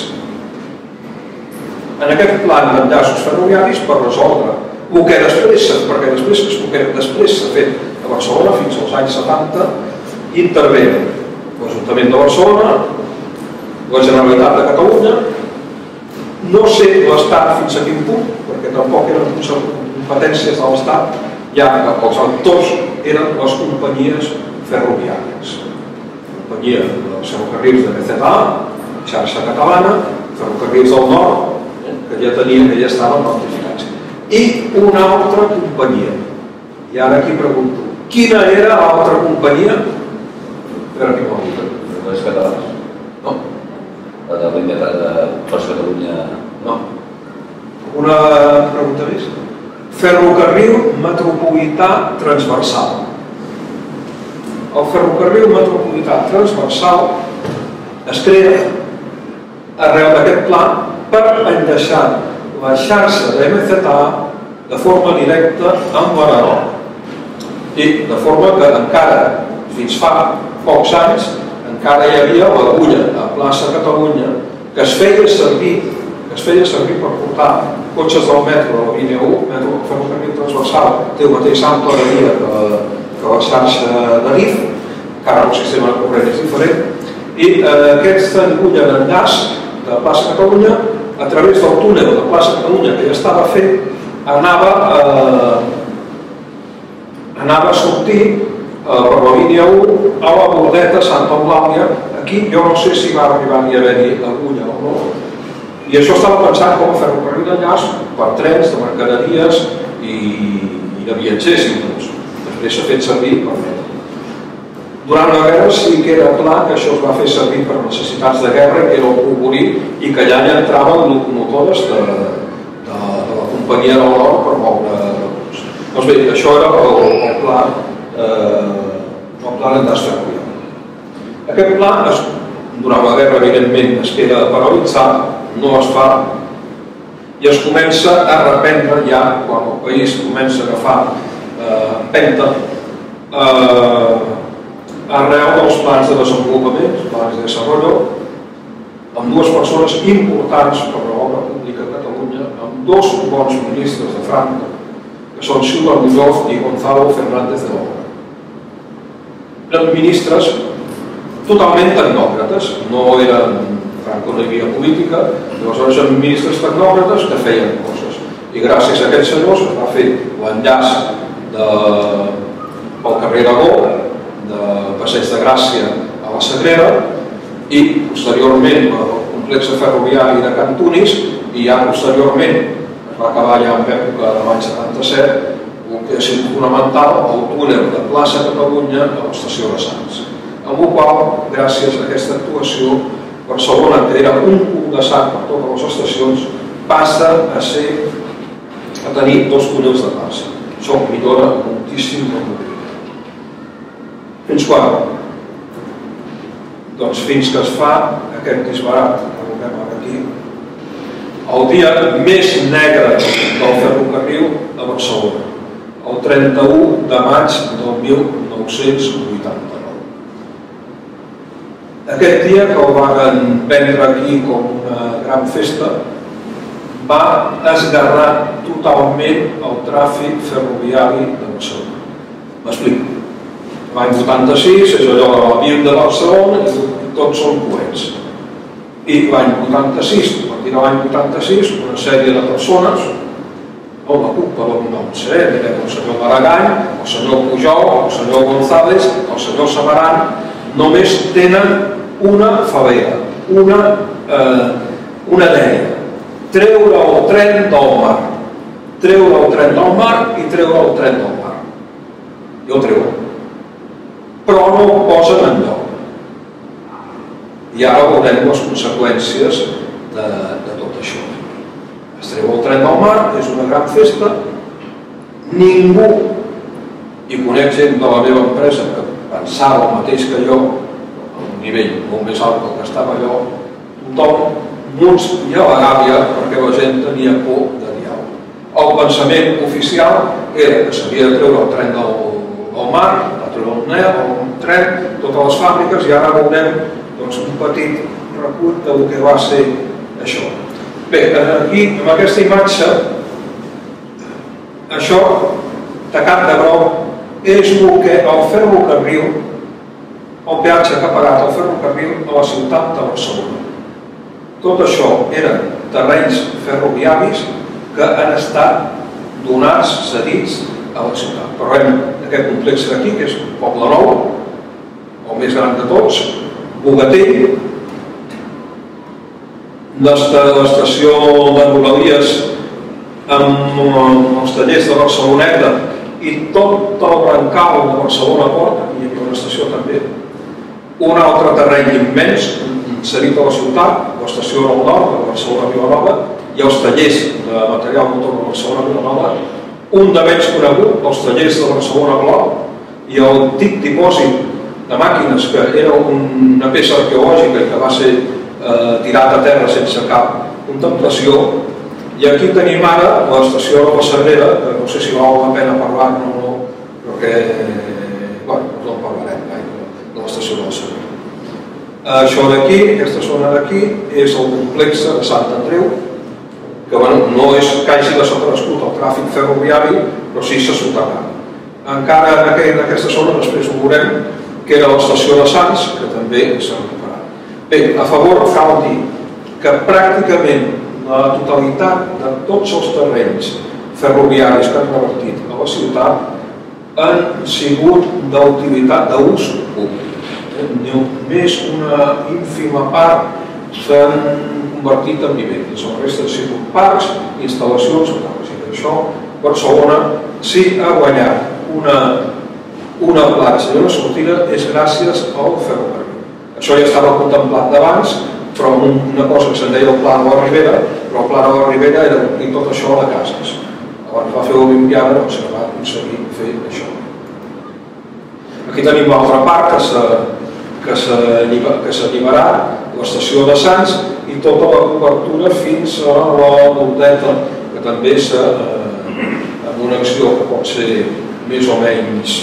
En aquest plan d'enllaços ferroviaris, per resoldre el que després s'ha fet a Barcelona fins als anys 70, intervenen l'Ajuntament de Barcelona, la Generalitat de Catalunya, no sé l'Estat fins a quin punt, perquè tampoc eren competències de l'Estat, ja que els autors eren les companyies ferroviàries. Companyia dels ferrocarrils de BCA, xarxa catalana, ferrocarrils del nord, que ja estaven notificats. I una altra companyia. I ara aquí pregunto, quina era l'altra companyia? A veure qui m'ho diu. Les catalanes? No. La de línia de Catalunya? No. Una pregunta més? Ferrocarril metropolità transversal. El ferrocarril metropolità transversal es crea arrel d'aquest pla per enllaçar la xarxa de MZA de forma directa amb l'Aragó. I de forma que encara, fins fa pocs anys, encara hi havia l'agulla a plaça Catalunya que es feia servir per portar cotxes del metro de la línia 1, metro ferrocarril transversal, té el mateix ample de via que la xarxa de NIF, encara el sistema de corrent és diferent, i aquesta agulla d'enllaç de plaça Catalunya, a través del túnel de plaça Catalunya que ja estava fet, anava a sortir per la línia 1 a la Bordeta Santa Eulàlia. Aquí jo no sé si va arribar a haver-hi agulla o no, i això estava pensat com a ferrocarril d'enllaç per trens, de mercaderies i de viatgers inclús. Després s'ha fet servir per metro. Durant la guerra sí que era clar que això es va fer servir per necessitats de guerra, que era el polvorí, i que allà ja entraven locomotores de la companyia de l'Or per moure recursos. Doncs bé, això era el pla d'enllaç ferroviari. Aquest pla, durant la guerra, evidentment, es queda paralitzat no es fa i es comença a reprendre ja quan el país comença a agafar empenta arreu dels plans de desenvolupament, plans de desarrollo, amb dues persones importants per a l'obra pública a Catalunya, amb dos bons ministres de Franco, que són Silva Muñoz i Gonzalo Fernández de l'Obra. Eren ministres totalment tecnòcrates, no eren... Franco no hi havia política, llavors eren ministres tecnòcrates que feien coses. I gràcies a aquests senyors es va fer l'enllaç pel carrer d'Agó, de Passeig de Gràcia a la Sagrera, i posteriorment el complex ferroviari de Can Tunis, i ja posteriorment es va acabar ja en època de l'any 77 el que ha sigut fonamental, el túnel de plaça Catalunya a l'estació de Sants, amb el qual, gràcies a aquesta actuació, Barcelona, que era un cul-de-sac per totes les estacions, passa a tenir dos túnels de plaça. Això millora moltíssim la mobilitat. Fins quan? Doncs fins que es fa aquest disbarat que veurem ara aquí, el dia més negre del ferrocarril a Barcelona, el 31 de maig del 1989. Aquest dia, que el van prendre aquí com una gran festa, va esgarrar totalment el tràfic ferroviari de Barcelona. M'explico. L'any 86 és allò de la Via de Barcelona i tots són coets. I l'any 86, a partir de l'any 86, una sèrie de persones, no la culpa no ho sé, el senyor Maragall, el senyor Pujol, el senyor González, el senyor Samaran, només tenen una favela, una idea, treure el tren del mar, treure el tren del mar i treure el tren del mar. I el treuen. Però no ho posen enlloc. I ara veurem les conseqüències de tot això. Es treu el tren del mar, és una gran festa, ningú, i conec gent de la meva empresa que pensava el mateix que jo, a un nivell molt més alt del que estava allò, tothom munts i a la gàbia perquè la gent tenia por de diàleg. El pensament oficial era que s'havia de treure el tren del mar, de treure el tren, totes les fàbriques, i ara veurem un petit recull del que va ser això. Bé, aquí, amb aquesta imatge, això, tacat de groc, és el que el ferrocarril, el peatge que ha pagat el ferrocarril a la ciutat de Barcelona. Tot això eren terrenys ferroviaris que han estat donats, cedits a la ciutat. Parlem d'aquest complex d'aquí, que és Poble Nou, el més gran de tots, Bogatell, l'estació de Rodalies amb els tallers de Barceloneta i tot el brancal de Barcelona Port, aquí hi havia una estació també, un altre terreny immens cedit a la ciutat, l'estació del Nord de Barcelona-Vilanova i els tallers de material motor de Barcelona-Vilanova, un de menys conegut, els tallers de Barcelona-Blau, i el antic dipòsit de màquines, que era una peça arqueològica que va ser tirat a terra sense cap contemplació. I aquí tenim ara l'estació de la Sagrera, que no sé si val la pena parlar-ne o no, perquè no en parlarem de l'estació de la Sagrera. Això d'aquí, aquesta zona d'aquí, és el complex de Sant Andreu, que no és que hagi desaparegut el tràfic ferroviari, però sí s'ha soterrat. Encara en aquesta zona, després ho veurem, que era l'estació de Sants, que també s'ha recuperat. Bé, a favor cal dir que pràcticament la totalitat de tots els terrenys ferroviaris que han revertit a la ciutat han sigut d'utilitat d'ús públic. Només una ínfima part s'han convertit en vivendes. El resta han sigut parcs, instal·lacions, això Barcelona sí ha guanyat una platja i una sortida és gràcies al ferrocarril. Això ja estava contemplat d'abans, però una cosa que se'n deia el Pla de la Ribera, però el Pla de la Ribera era obrir tot això de cases. Abans va fer l'Olimpiada, doncs se va aconseguir fer això. Aquí tenim l'altra part que que s'ha alliberat l'estació de Sants i tota la cobertura fins a la Moldeta, que també amb una acció que pot ser més o menys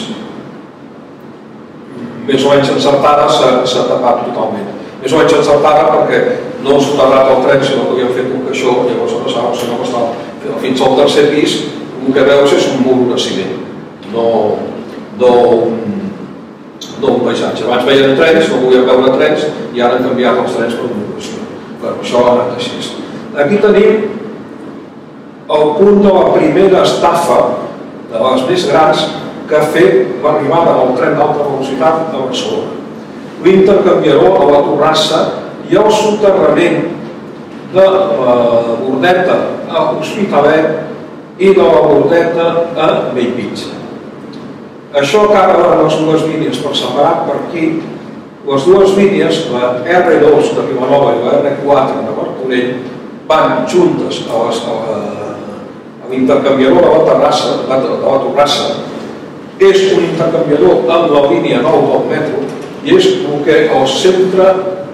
encertada, s'ha tapat totalment. Més o menys encertada perquè no s'ha soterrat el tren, sinó que havien fet un caixó, llavors sinó que estava fins al tercer pis, el que veus és un mur de ciment, no un paisatge. Abans veien trens, no volien veure trens, i ara han canviat els trens per modulació. Però això ha anat així. Aquí tenim el punt de la primera estafa, de les més grans, que ha fet l'arribada del tren d'alta velocitat a Barcelona. L'intercanviador a la Torrassa i el soterrament de la Bordeta a Hospitalet i de la Bordeta a Bellvitge. Això acaba amb les dues línies per separat per aquí. Les dues línies, la R2 de Vilanova i la R4 de Martorell, van juntes a l'intercanviador de la Torrassa. És un intercanviador amb la línia 9 del metro i és el que el centre,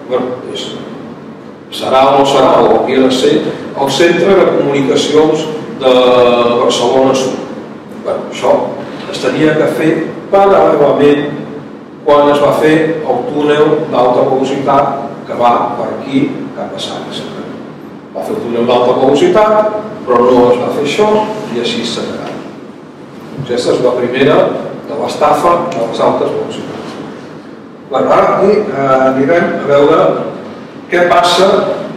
serà o no serà, o hauria de ser, el centre de comunicacions de Barcelona Sud. Això es tenia que fer paral·lelament quan es va fer el túnel d'alta velocitat que va per aquí cap a Sants. Va fer el túnel d'alta velocitat, però no es va fer això i així s'ha quedat. Aquesta és la primera de l'estafa de les altes velocitats. Ara aquí anirem a veure què passa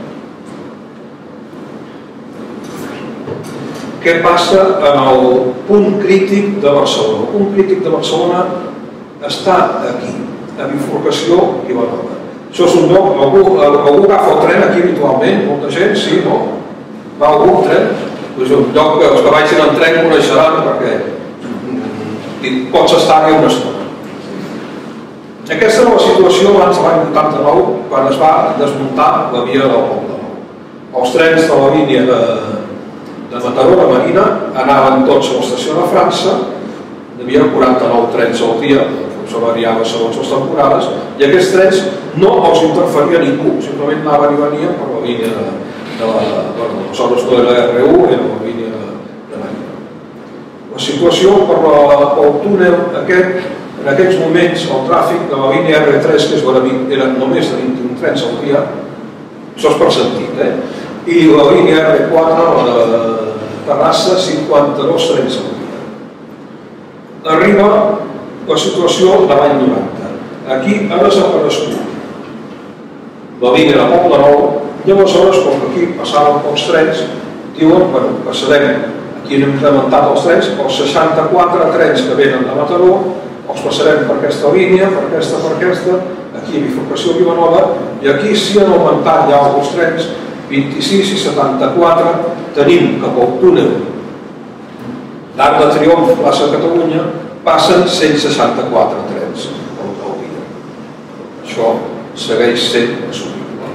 en el punt crític de Barcelona. El punt crític de Barcelona està aquí, a bifurcació i Vilanova. Això és un lloc, algú agafa el tren aquí habitualment, molta gent, sí, no? Va algú al tren? És un lloc que els que vagin en tren coneixeran perquè pots estar-hi una estona. Aquesta era la situació abans de l'any 89, quan es va desmuntar la via del Poble Nou. Els trens de la línia de Mataró de Marina anaven tots a l'estació de França, hi havia 49 trens al dia, això variava segons les temporades, i aquests trens no els interferia ningú, simplement anaven i venien per la línia aleshores no era R1, era la línia de Marina. La situació pel túnel aquest, en aquests moments el tràfic de la línia R3, que era només de 21 trens al dia, això és per sentit, i la línia R4, la de Terrassa, 52 trens al dia. Arriba la situació de l'any 90. Aquí ha desaparegut la línia de Poble Nou i aleshores, com que aquí passaven pocs trens, diuen, passarem, aquí hem incrementat els trens, els 64 trens que venen de Mataró, els passarem per aquesta línia, per aquesta, aquí a bifurcació Vilanova, i aquí sí han augmentat ja els trens, 26 i 74, tenim cap al túnel d'Arc de Triomf, plaça Catalunya, passen 164 trens al dia. Això segueix sent assumible.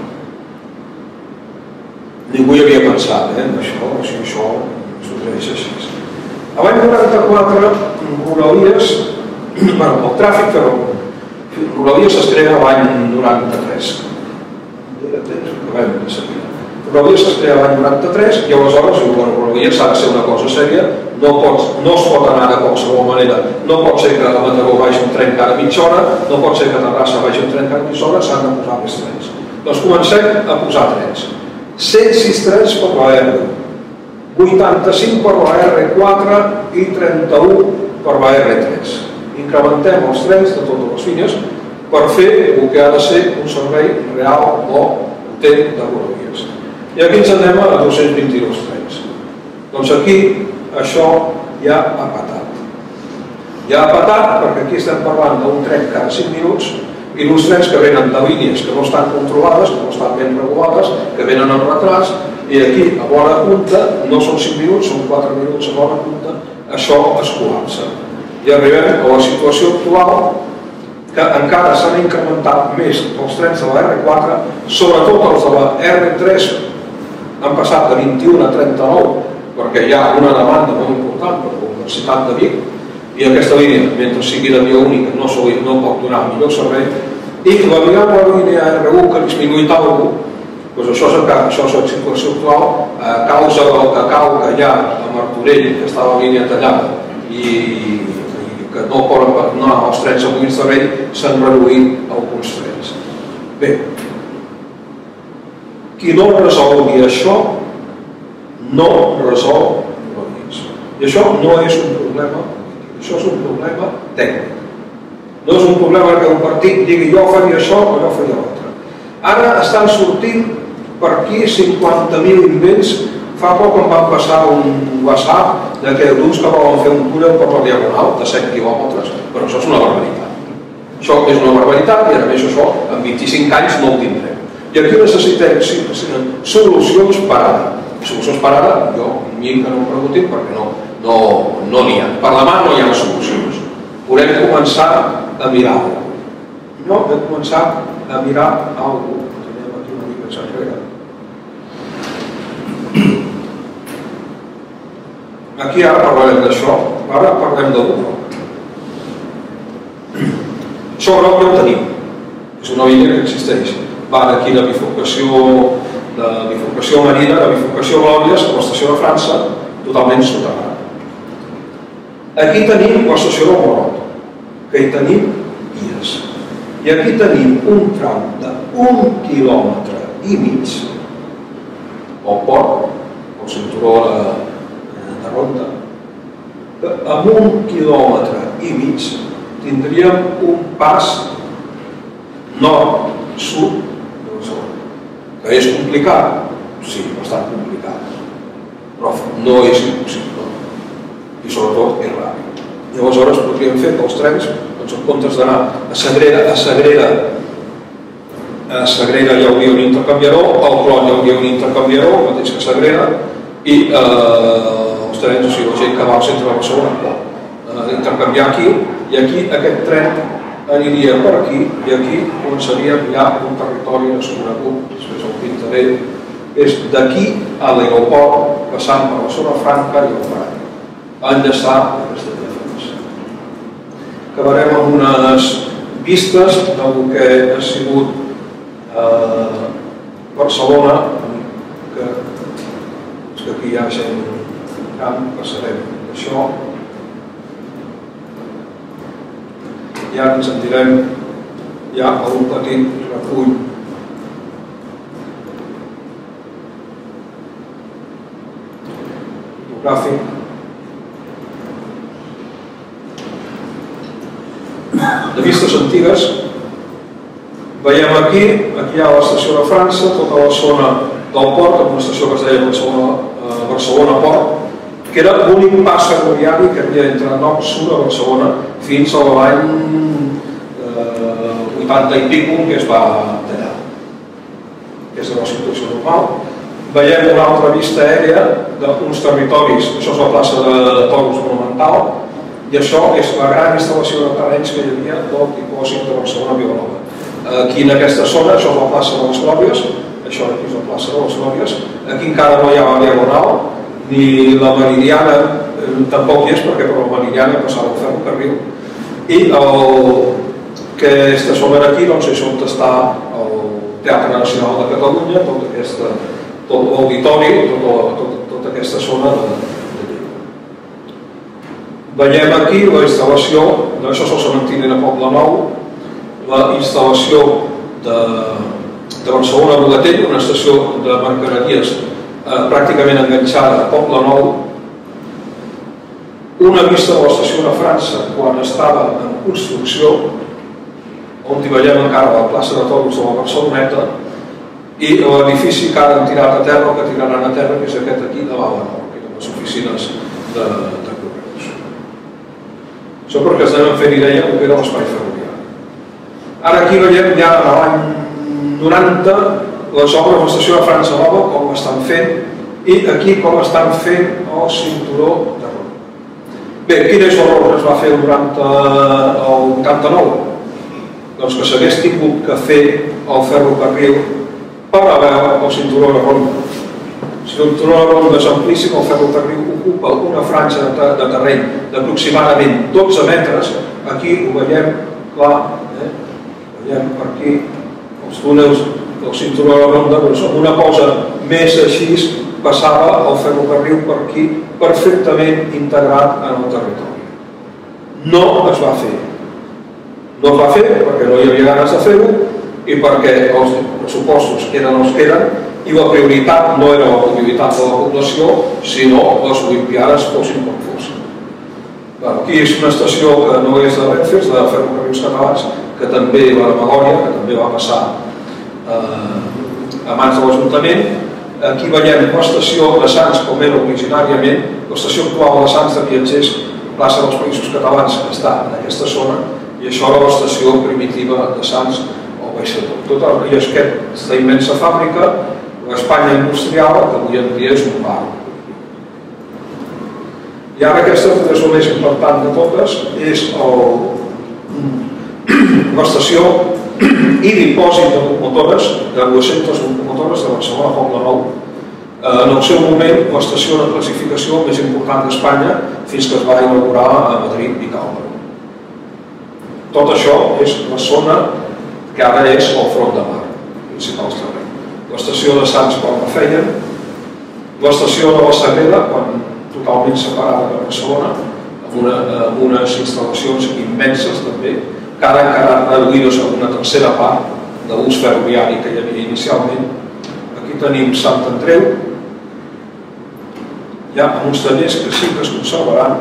Ningú hi havia pensat, això succeeix així. A l'any 94, Rodalies, el tràfic ferroviari, Rodalies es crea l'any 93. Rodalies es crea l'any 93 i aleshores Rodalies ha de ser una cosa sèria, no es pot anar de qualsevol manera, no pot ser que a Mataró vagi un tren cada mitja hora, no pot ser que a Terrassa vagi un tren cada mitja hora, s'han de posar més trens. Doncs comencem a posar trens. 106 trens per la R1, 85 per la R4 i 31 per la R3. Incrementem els trens de totes les línies per fer el que ha de ser un servei real o potent de Rodalies. I aquí ens anem a 222 trens. Doncs aquí això ja ha patat. Ja ha patat perquè aquí estem parlant d'un tren cada 5 minuts i uns trens que venen de línies que no estan controlades, que no estan ben regulades, que venen en retras, i aquí a bona punta, no són 5 minuts, són 4 minuts a bona punta, això es col·lapsa. I arribem a la situació actual que encara s'han incrementat més els trens de la R4, sobretot els de la R3 han passat de 21 a 39 perquè hi ha una demanda molt important per la Universitat de Vic i aquesta línia, mentre sigui de via única, no pot donar millor servei I la vegada la línia R1 que disminuït alguna cosa, això és la situació actual, a causa del cacau que hi ha a Martorell, que està la línia tallada, i que no poden anar als trens a Molins de Rei, s'han reduït alguns trens. Bé, qui no resolgui això, no resol res. I això no és un problema polític, això és un problema tècnic. No és un problema que un partit digui jo faria això o jo faria l'altre. Ara estan sortint per aquí 50.000 invents. Fa poc em van passar un WhatsApp d'uns que volen fer un túnel per la Diagonal de 7 quilòmetres, però això és una barbaritat. Això és una barbaritat i a més això en 25 anys no ho tindrem. I aquí necessitem solucions per ara. Solucions per ara, jo ni que no em preguntin perquè no n'hi ha. Per demà no hi ha solucions. Podem començar a mirar alguna cosa. No, hem començat a mirar alguna cosa. Tenim aquí una mica enrere. Aquí ara parlarem d'això, ara parlem de l'obra. Això groc ja ho tenim, és una línia que existeix. Va d'aquí la bifurcació marina, la bifurcació Glòries, a l'estació de França, totalment soterrada. Aquí tenim l'estació del Morot, que hi tenim vies. I aquí tenim un tram d'1,5 quilòmetres al port, al cinturó de Ronda, que amb 1,5 quilòmetres tindríem un pas nord-sud de Barcelona. Que és complicat? Sí, bastant complicat. Però no és impossible. I sobretot és ràpid. I aleshores podríem fer que els trens, en comptes d'anar a Sagrera hi hauria un intercanviador, al Clot hi hauria un intercanviador, el mateix que Sagrera, i els trens, o sigui, la gent que va al centre de Barcelona pot intercanviar aquí, i aquí aquest tren aniria per aquí, i aquí començaria ja un territori desconegut, després el pintaré, és d'aquí a l'aeroport, passant per la zona franca i el Prat, enllaçar aquesta diferència. Acabarem amb unes vistes del que ha sigut Barcelona, que aquí hi ha gent gran, passarem això, i ara ens en direm ja a un petit recull fotogràfic de vistes antigues. Veiem aquí hi ha l'estació de França, tota la zona del port, amb una estació que es deia Barcelona Port, que era l'únic pas ferroviari que havia entre nord-sud a Barcelona fins a l'any 80 i pico, que es va tallar. Aquesta és la situació normal. Veiem una altra vista aèria d'uns territoris, això és la plaça de Toros Monumental, i això és la gran instal·lació de terrenys que hi havia del dipòsit de Barcelona-Vilanova. Aquí en aquesta zona, això és la plaça de les Glòries, això aquí és la plaça de les Glòries, aquí encara no hi ha la Diagonal, ni la Meridiana, tampoc hi és perquè per la Meridiana passava el ferrocarril, i aquesta zona d'aquí és on està el Teatre Nacional de Catalunya, tot l'auditori, tota aquesta zona de Lleida. Veiem aquí la instal·lació, això és el cementiri de Poble Nou, la instal·lació de Barcelona-Bogatell, una estació de mercaderies pràcticament enganxada a Poble Nou, una vista de l'estació de França quan estava en construcció, on hi veiem encara la plaça de Toros de la Barceloneta, i l'edifici que ara han tirat a terra o que tiraran a terra, que és aquest aquí de l'Ala, que eren les oficines de correus. Això perquè es deuen fer idea del que era l'espai ferroviari. Ara aquí veiem ja a l'any 90 les obres de l'estació de França Nova, com estan fent, i aquí com estan fent el cinturó de Ronda. Bé, quin és l'error que es va fer durant el 89? Doncs que s'hagués tingut que fer el ferrocarril paral·lel al cinturó de Ronda. El cinturó de Ronda és amplíssim, el ferrocarril ocupa una franja de terreny d'aproximadament 12 metres, aquí ho veiem clar, veiem per aquí els túnels del cinturó de la Ronda, doncs una cosa més així passava el ferrocarril per aquí perfectament integrat en el territori. No es va fer. No es va fer perquè no hi havia ganes de fer-ho i perquè els pressupostos eren els que eren i la prioritat no era la mobilitat de la població, sinó les olimpiades fossin com fossin. Aquí és una estació que no és de Renfe, és de Ferrocarrils Catalans, que també va de Magòria, que també va passar a mans de l'Ajuntament. Aquí veiem l'estació de Sants com era originàriament, l'estació actual de Sants de viatgers, plaça dels Països Catalans, que està en aquesta zona, i això era l'estació primitiva de Sants o Baixador. Tot el que és aquesta immensa fàbrica, l'Espanya industrial, que avui en dia és un bar. I ara aquesta és la més important de totes, és l'estació i dipòsit de locomotores, de 200 locomotores de Barcelona Poble Nou. En el seu moment, l'estació de classificació més important d'Espanya fins que es va inaugurar a Madrid i Calma. Tot això és la zona que ara és el front de mar, principal terreny. L'estació de Sants quan la feien, l'estació de la Sagrera, quan totalment separada de Barcelona, amb unes instal·lacions immenses també, que ara han quedat reduïdes a una tercera part de l'ús ferroviari que hi havia inicialment. Aquí tenim Sant Andreu, hi ha uns tallers que sí que es conservaran.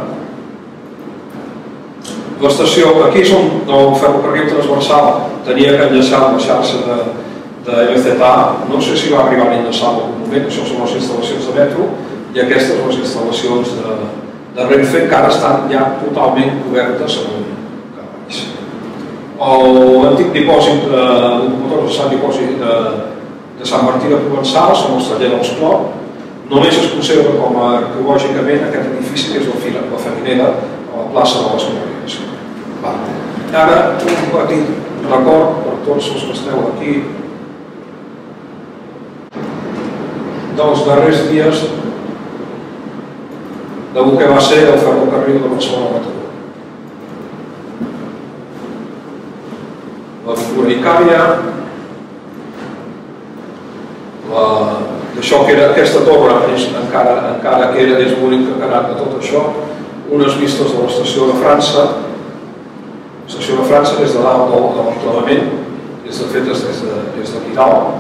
L'estació, aquí és on el ferrocarril transversal tenia que enllaçar la xarxa de MZA, no sé si va arribar a enllaçar en algun moment, això són les instal·lacions de metro, i aquestes les instal·lacions de Renfe, que ara estan ja totalment cobertes amb cavalls. L'antic dipòsit de locomotors de Sant Dipòsit de Sant Martí de Provençals, amb els tallers dels Clop, només es conserva com a arqueològicament aquest edifici que és la Farinera, a la plaça de les Memòries. Ara, un petit record per tots els que esteu aquí dels darrers dies del que va ser el ferrocarril de Barcelona-Mataró. La Victoria Icària, això que era aquesta torre, encara que és l'únic que ha quedat de tot això, unes vistes de l'estació de França, l'estació de França des de dalt de l'enclavament, fetes des d'aquí dalt,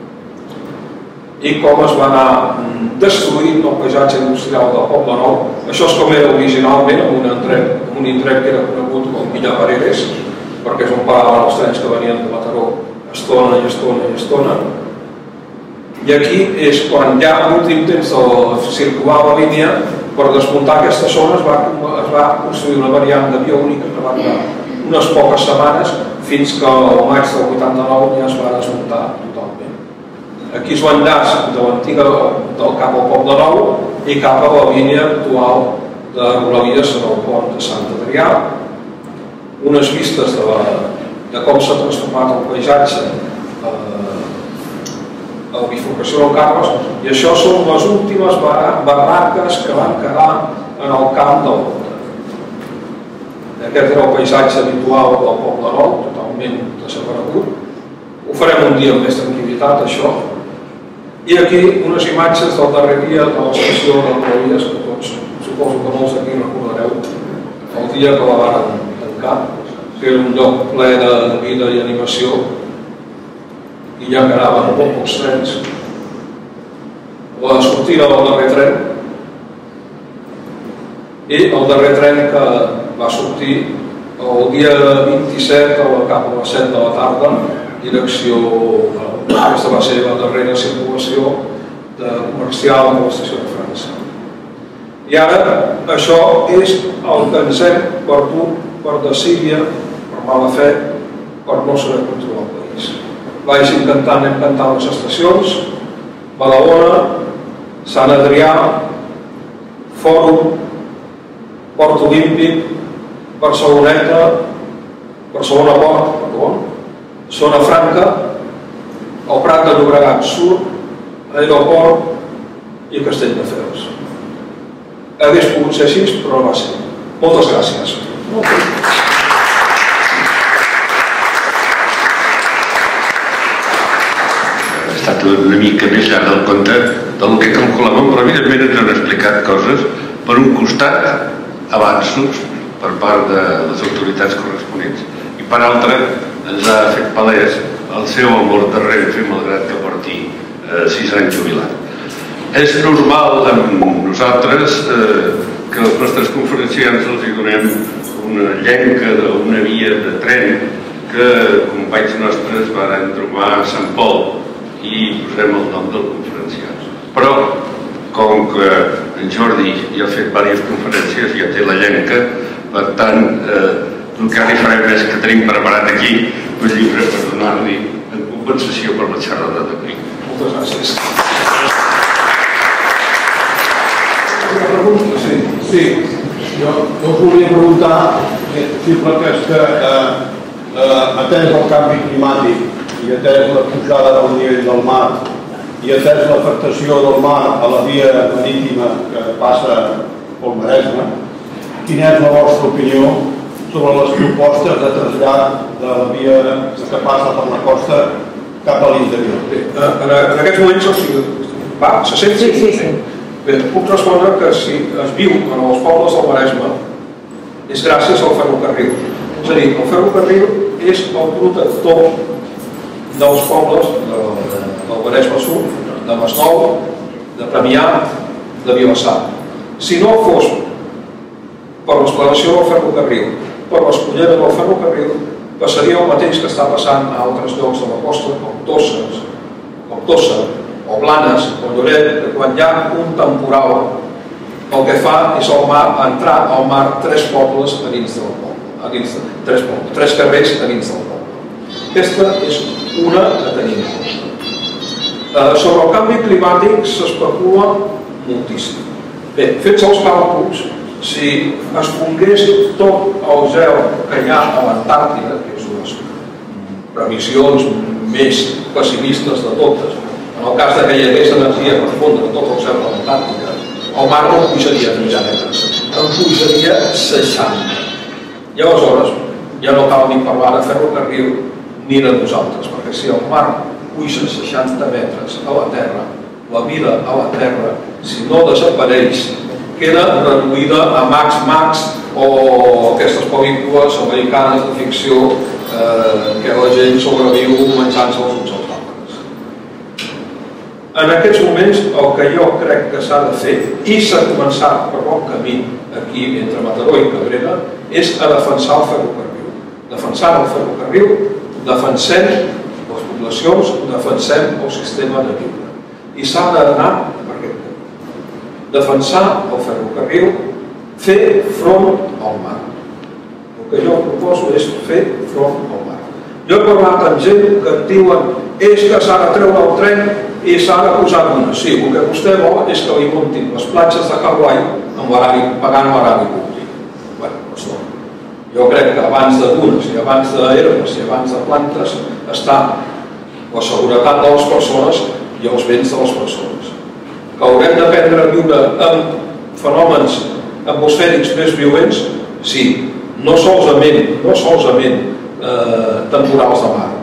i com es va anar destruint el paisatge industrial del Poble Nou. Això és com era originalment, amb un indret que era conegut com Villa Paredes, perquè és on paraven els trens que venien de Mataró estona i estona i estona. I aquí és quan ja a l'últim temps de circular la línia, per desmuntar aquesta zona es va construir una variant de via única que va durar unes poques setmanes fins que al maig del 89 ja es va desmuntar totalment. Aquí és l'enllaç de l'antiga del cap al Poble Nou i cap a la línia actual de Rodalies en el pont de Sant Adrià. Unes vistes de com s'ha transformat el paisatge a la bifurcació del Carles, i això són les últimes barraques que van quedar en el camp del Volta. Aquest era el paisatge habitual del Poble Nou, totalment desaparegut. Ho farem un dia amb més tranquil·litat, això. I aquí unes imatges del darrer dia de l'estació de Rodalies, que tots, suposo que molts aquí recordareu, el dia que la van tancar, que era un lloc ple de vida i animació, i ja quedaven molt pocs trens. La sortida del darrer tren, i el darrer tren que va sortir el dia 27 cap a les 7 de la tarda, direcció, aquesta va ser la darrera circulació comercial de l'estació de França. I ara això és el que ens hem perdut per desídia, per mala fe, per no saber controlar el país. Vaig intentant les estacions, Badalona, Sant Adrià, Fòrum, Port Olímpic, Barceloneta, Barcelona Port, Zona Franca, el Prat de Llobregat Sud, Aeroport i Castelldefels. Hauria pogut ser així, però no va ser. Moltes gràcies. estat una mica més llarg del compte del que calculàvem, però evidentment ens han explicat coses. Per un costat, avanços per part de les autoritats corresponents, i per altre ens ha fet palès el seu amor de Renfe, malgrat que porti 6 anys jubilat. És normal amb nosaltres que als nostres conferenciants els hi donem una llenca d'una via de tren que companys nostres van trobar a Sant Pol i posem el nom del conferenciant. Però, com que en Jordi ja ha fet diverses conferències, ja té la llenca, per tant, el que li farem és que tenim preparat aquí un llibre per donar-li en compensació per la xerrada d'avui. Moltes gràcies. Sí, jo us volia preguntar si és possible que atès el canvi climàtic i atès la pujada del nivell del mar i atès l'afectació del mar a la via marítima que passa pel Maresme, quina és la vostra opinió sobre les propostes de trasllat de la via que passa per la costa cap a l'interior? En aquests moments, se sent? Sí. Bé, puc respondre que si es viu en els pobles del Maresme és gràcies al ferrocarril. És a dir, el ferrocarril és el protector dels pobles del Maresme Sud, de Masnou, de Premià, de Vilassar. Si no fos per l'exploració del ferrocarril, per l'escollera del ferrocarril, passaria el mateix que està passant a altres llocs de la costa, com Tossa, o Blanes, o Lloret, que quan hi ha un temporal el que fa és entrar al mar 3 pobles a dins del poble, 3 carrers a dins del poble. Aquesta és una que tenim. Sobre el canvi climàtic s'especula moltíssim. Bé, fets els càlculs, si es fongués tot el gel que hi ha a l'Antàrtida, que és unes previsions més pessimistes de totes, en el cas que hi hagués energia per fondre tot el gel de l'Antàrtida, el mar no pujaria 30 metres, en pujaria 60. I aleshores ja no cal ni parlar de ferrocarril ni de nosaltres, perquè si el mar puja 60 metres a la terra, la vida a la terra, si no desapareix, queda reduïda a Max o aquestes pel·lícules americanes de ficció que la gent sobreviu menjant-se els uns als altres. En aquests moments el que jo crec que s'ha de fer, i s'ha començat per bon camí aquí entre Mataró i Cabrera, és a defensar el ferrocarril. Defensant el ferrocarril, defensem les poblacions, defensem el sistema de vida. I s'ha d'anar per aquest camí. Defensar el ferrocarril, fer front al mar. El que jo proposo és fer front al mar. Jo he parlat amb gent que em diuen és que s'ha de treure el tren i s'ha de posar dunes. Sí, el que vostè vol és que li muntin les platges de Hawaii pagant l'horari públic. Bé, doncs no. Jo crec que abans de dunes i abans d'herbes i abans de plantes està la seguretat de les persones i els béns de les persones. Que haurem d'aprendre a viure amb fenòmens atmosfèrics més violents? Sí, no solament temporals de mar.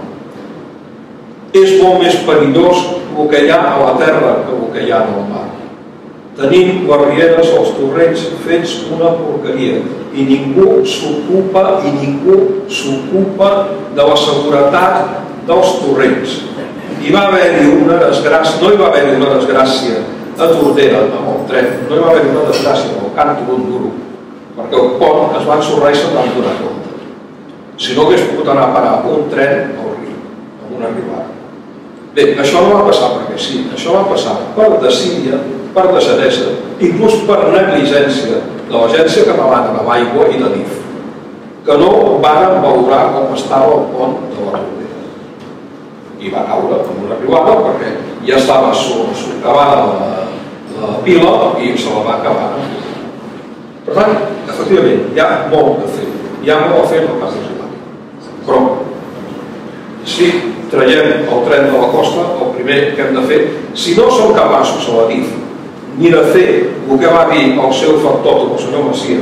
És molt més perillós el que hi ha a la terra que el que hi ha al mar. Tenim les rieres, els torrents fets una porqueria i ningú s'ocupa de la seguretat dels torrents. Hi va haver-hi una desgràcia, no hi va haver-hi una desgràcia a Tordera amb el tren, no hi va haver-hi una desgràcia amb el Canto d'un Duro, perquè el pont es va ensorrar i se'n van donar compte. Si no hagués pogut anar a parar un tren al riu, amb una arribada. Bé, això no va passar perquè sí, això va passar per desídia, per deixadesa, inclús per negligència de l'Agència Catalana de l'Aigua i de l'IF, que no van valorar com estava el pont de la Tordera. I va caure amb una riuada perquè ja estava socavada la pila i se la va acabar. Per tant, efectivament, hi ha molt a fer. Hi ha molt a fer en el cas de climàtic. Però, si traiem el tren de la costa, el primer que hem de fer, si no som capaços a la DIF ni de fer el que va dir el seu factor, el senyor Macias,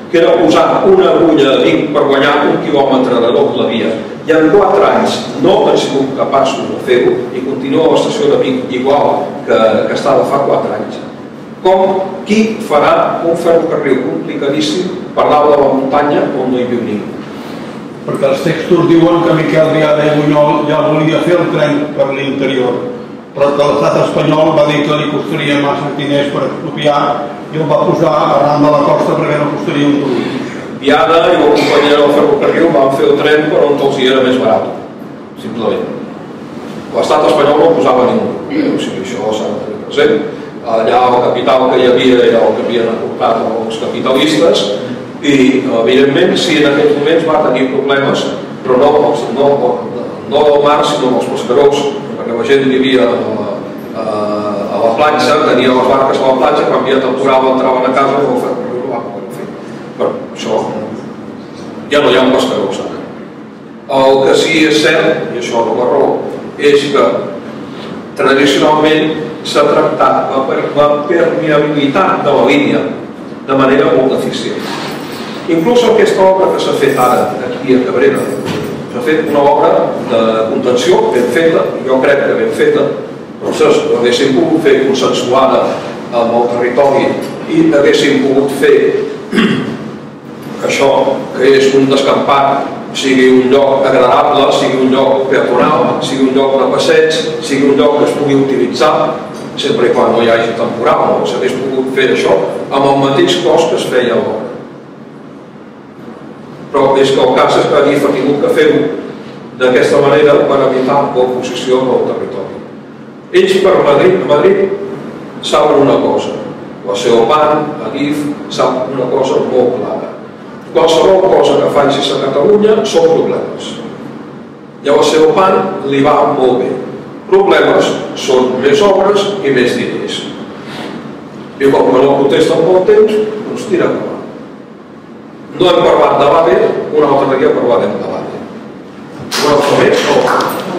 que era posar una agulla a Vic per guanyar 1 quilòmetre de doble via, i en 4 anys no han sigut capaços de fer-ho i continua l'estació de Vic igual que estava fa 4 anys. Qui farà un ferrocarril complicadíssim per dalt de la muntanya on no hi viu ningú? Perquè els textos diuen que Miquel Riada i Bunyol ja volia fer el tren per l'interior, però que l'estat espanyol va dir que li costaria massa diners per expropiar i el va posar arran de la costa perquè no costaria un duro. Viada i la companyia del ferrocarril van fer el tren per on els hi era més barat, simplement. L'estat espanyol no posava ningú, o sigui, això s'ha de tenir present. Allà el capital que hi havia era el que havien aportat els capitalistes i, evidentment, sí, en aquells moments va tenir problemes, però no del mar, sinó dels pescadors, perquè la gent vivia a la platja, tenia les barques a la platja, quan havia temporal entraven a casa i el ferrocarril no va poder fer. Però això ja no hi ha pescadors ara. El que sí és cert, i això no la raó, és que tradicionalment s'ha tractat la permeabilitat de la línia de manera molt deficient. Inclús aquesta obra que s'ha fet ara aquí a Cabrera s'ha fet una obra de contenció ben feta, jo crec que ben feta, però l'haguéssim pogut fer consensuada amb el territori i haguéssim pogut fer que això, que és un descampat, sigui un lloc agradable, sigui un lloc peatonal, sigui un lloc de passeig, sigui un lloc que es pugui utilitzar, sempre i quan no hi hagi temporal, no s'hagués pogut fer això amb el mateix cost que es feia a l'obra. Però és que el cas és que Adif ha tingut que fer-ho d'aquesta manera per evitar l'oposició del territori. Ells per Madrid saben una cosa, la Seopan, Adif, sap una cosa molt clara. Qualsevol cosa que facis a Catalunya són problemes. I a la Seopan li va molt bé. Problemes són més obres i més diners. I com que no contesten pel temps, doncs tira endavant. No hem parlat de l'AVE, un altre dia parlarem de l'AVE. Un altre més, no.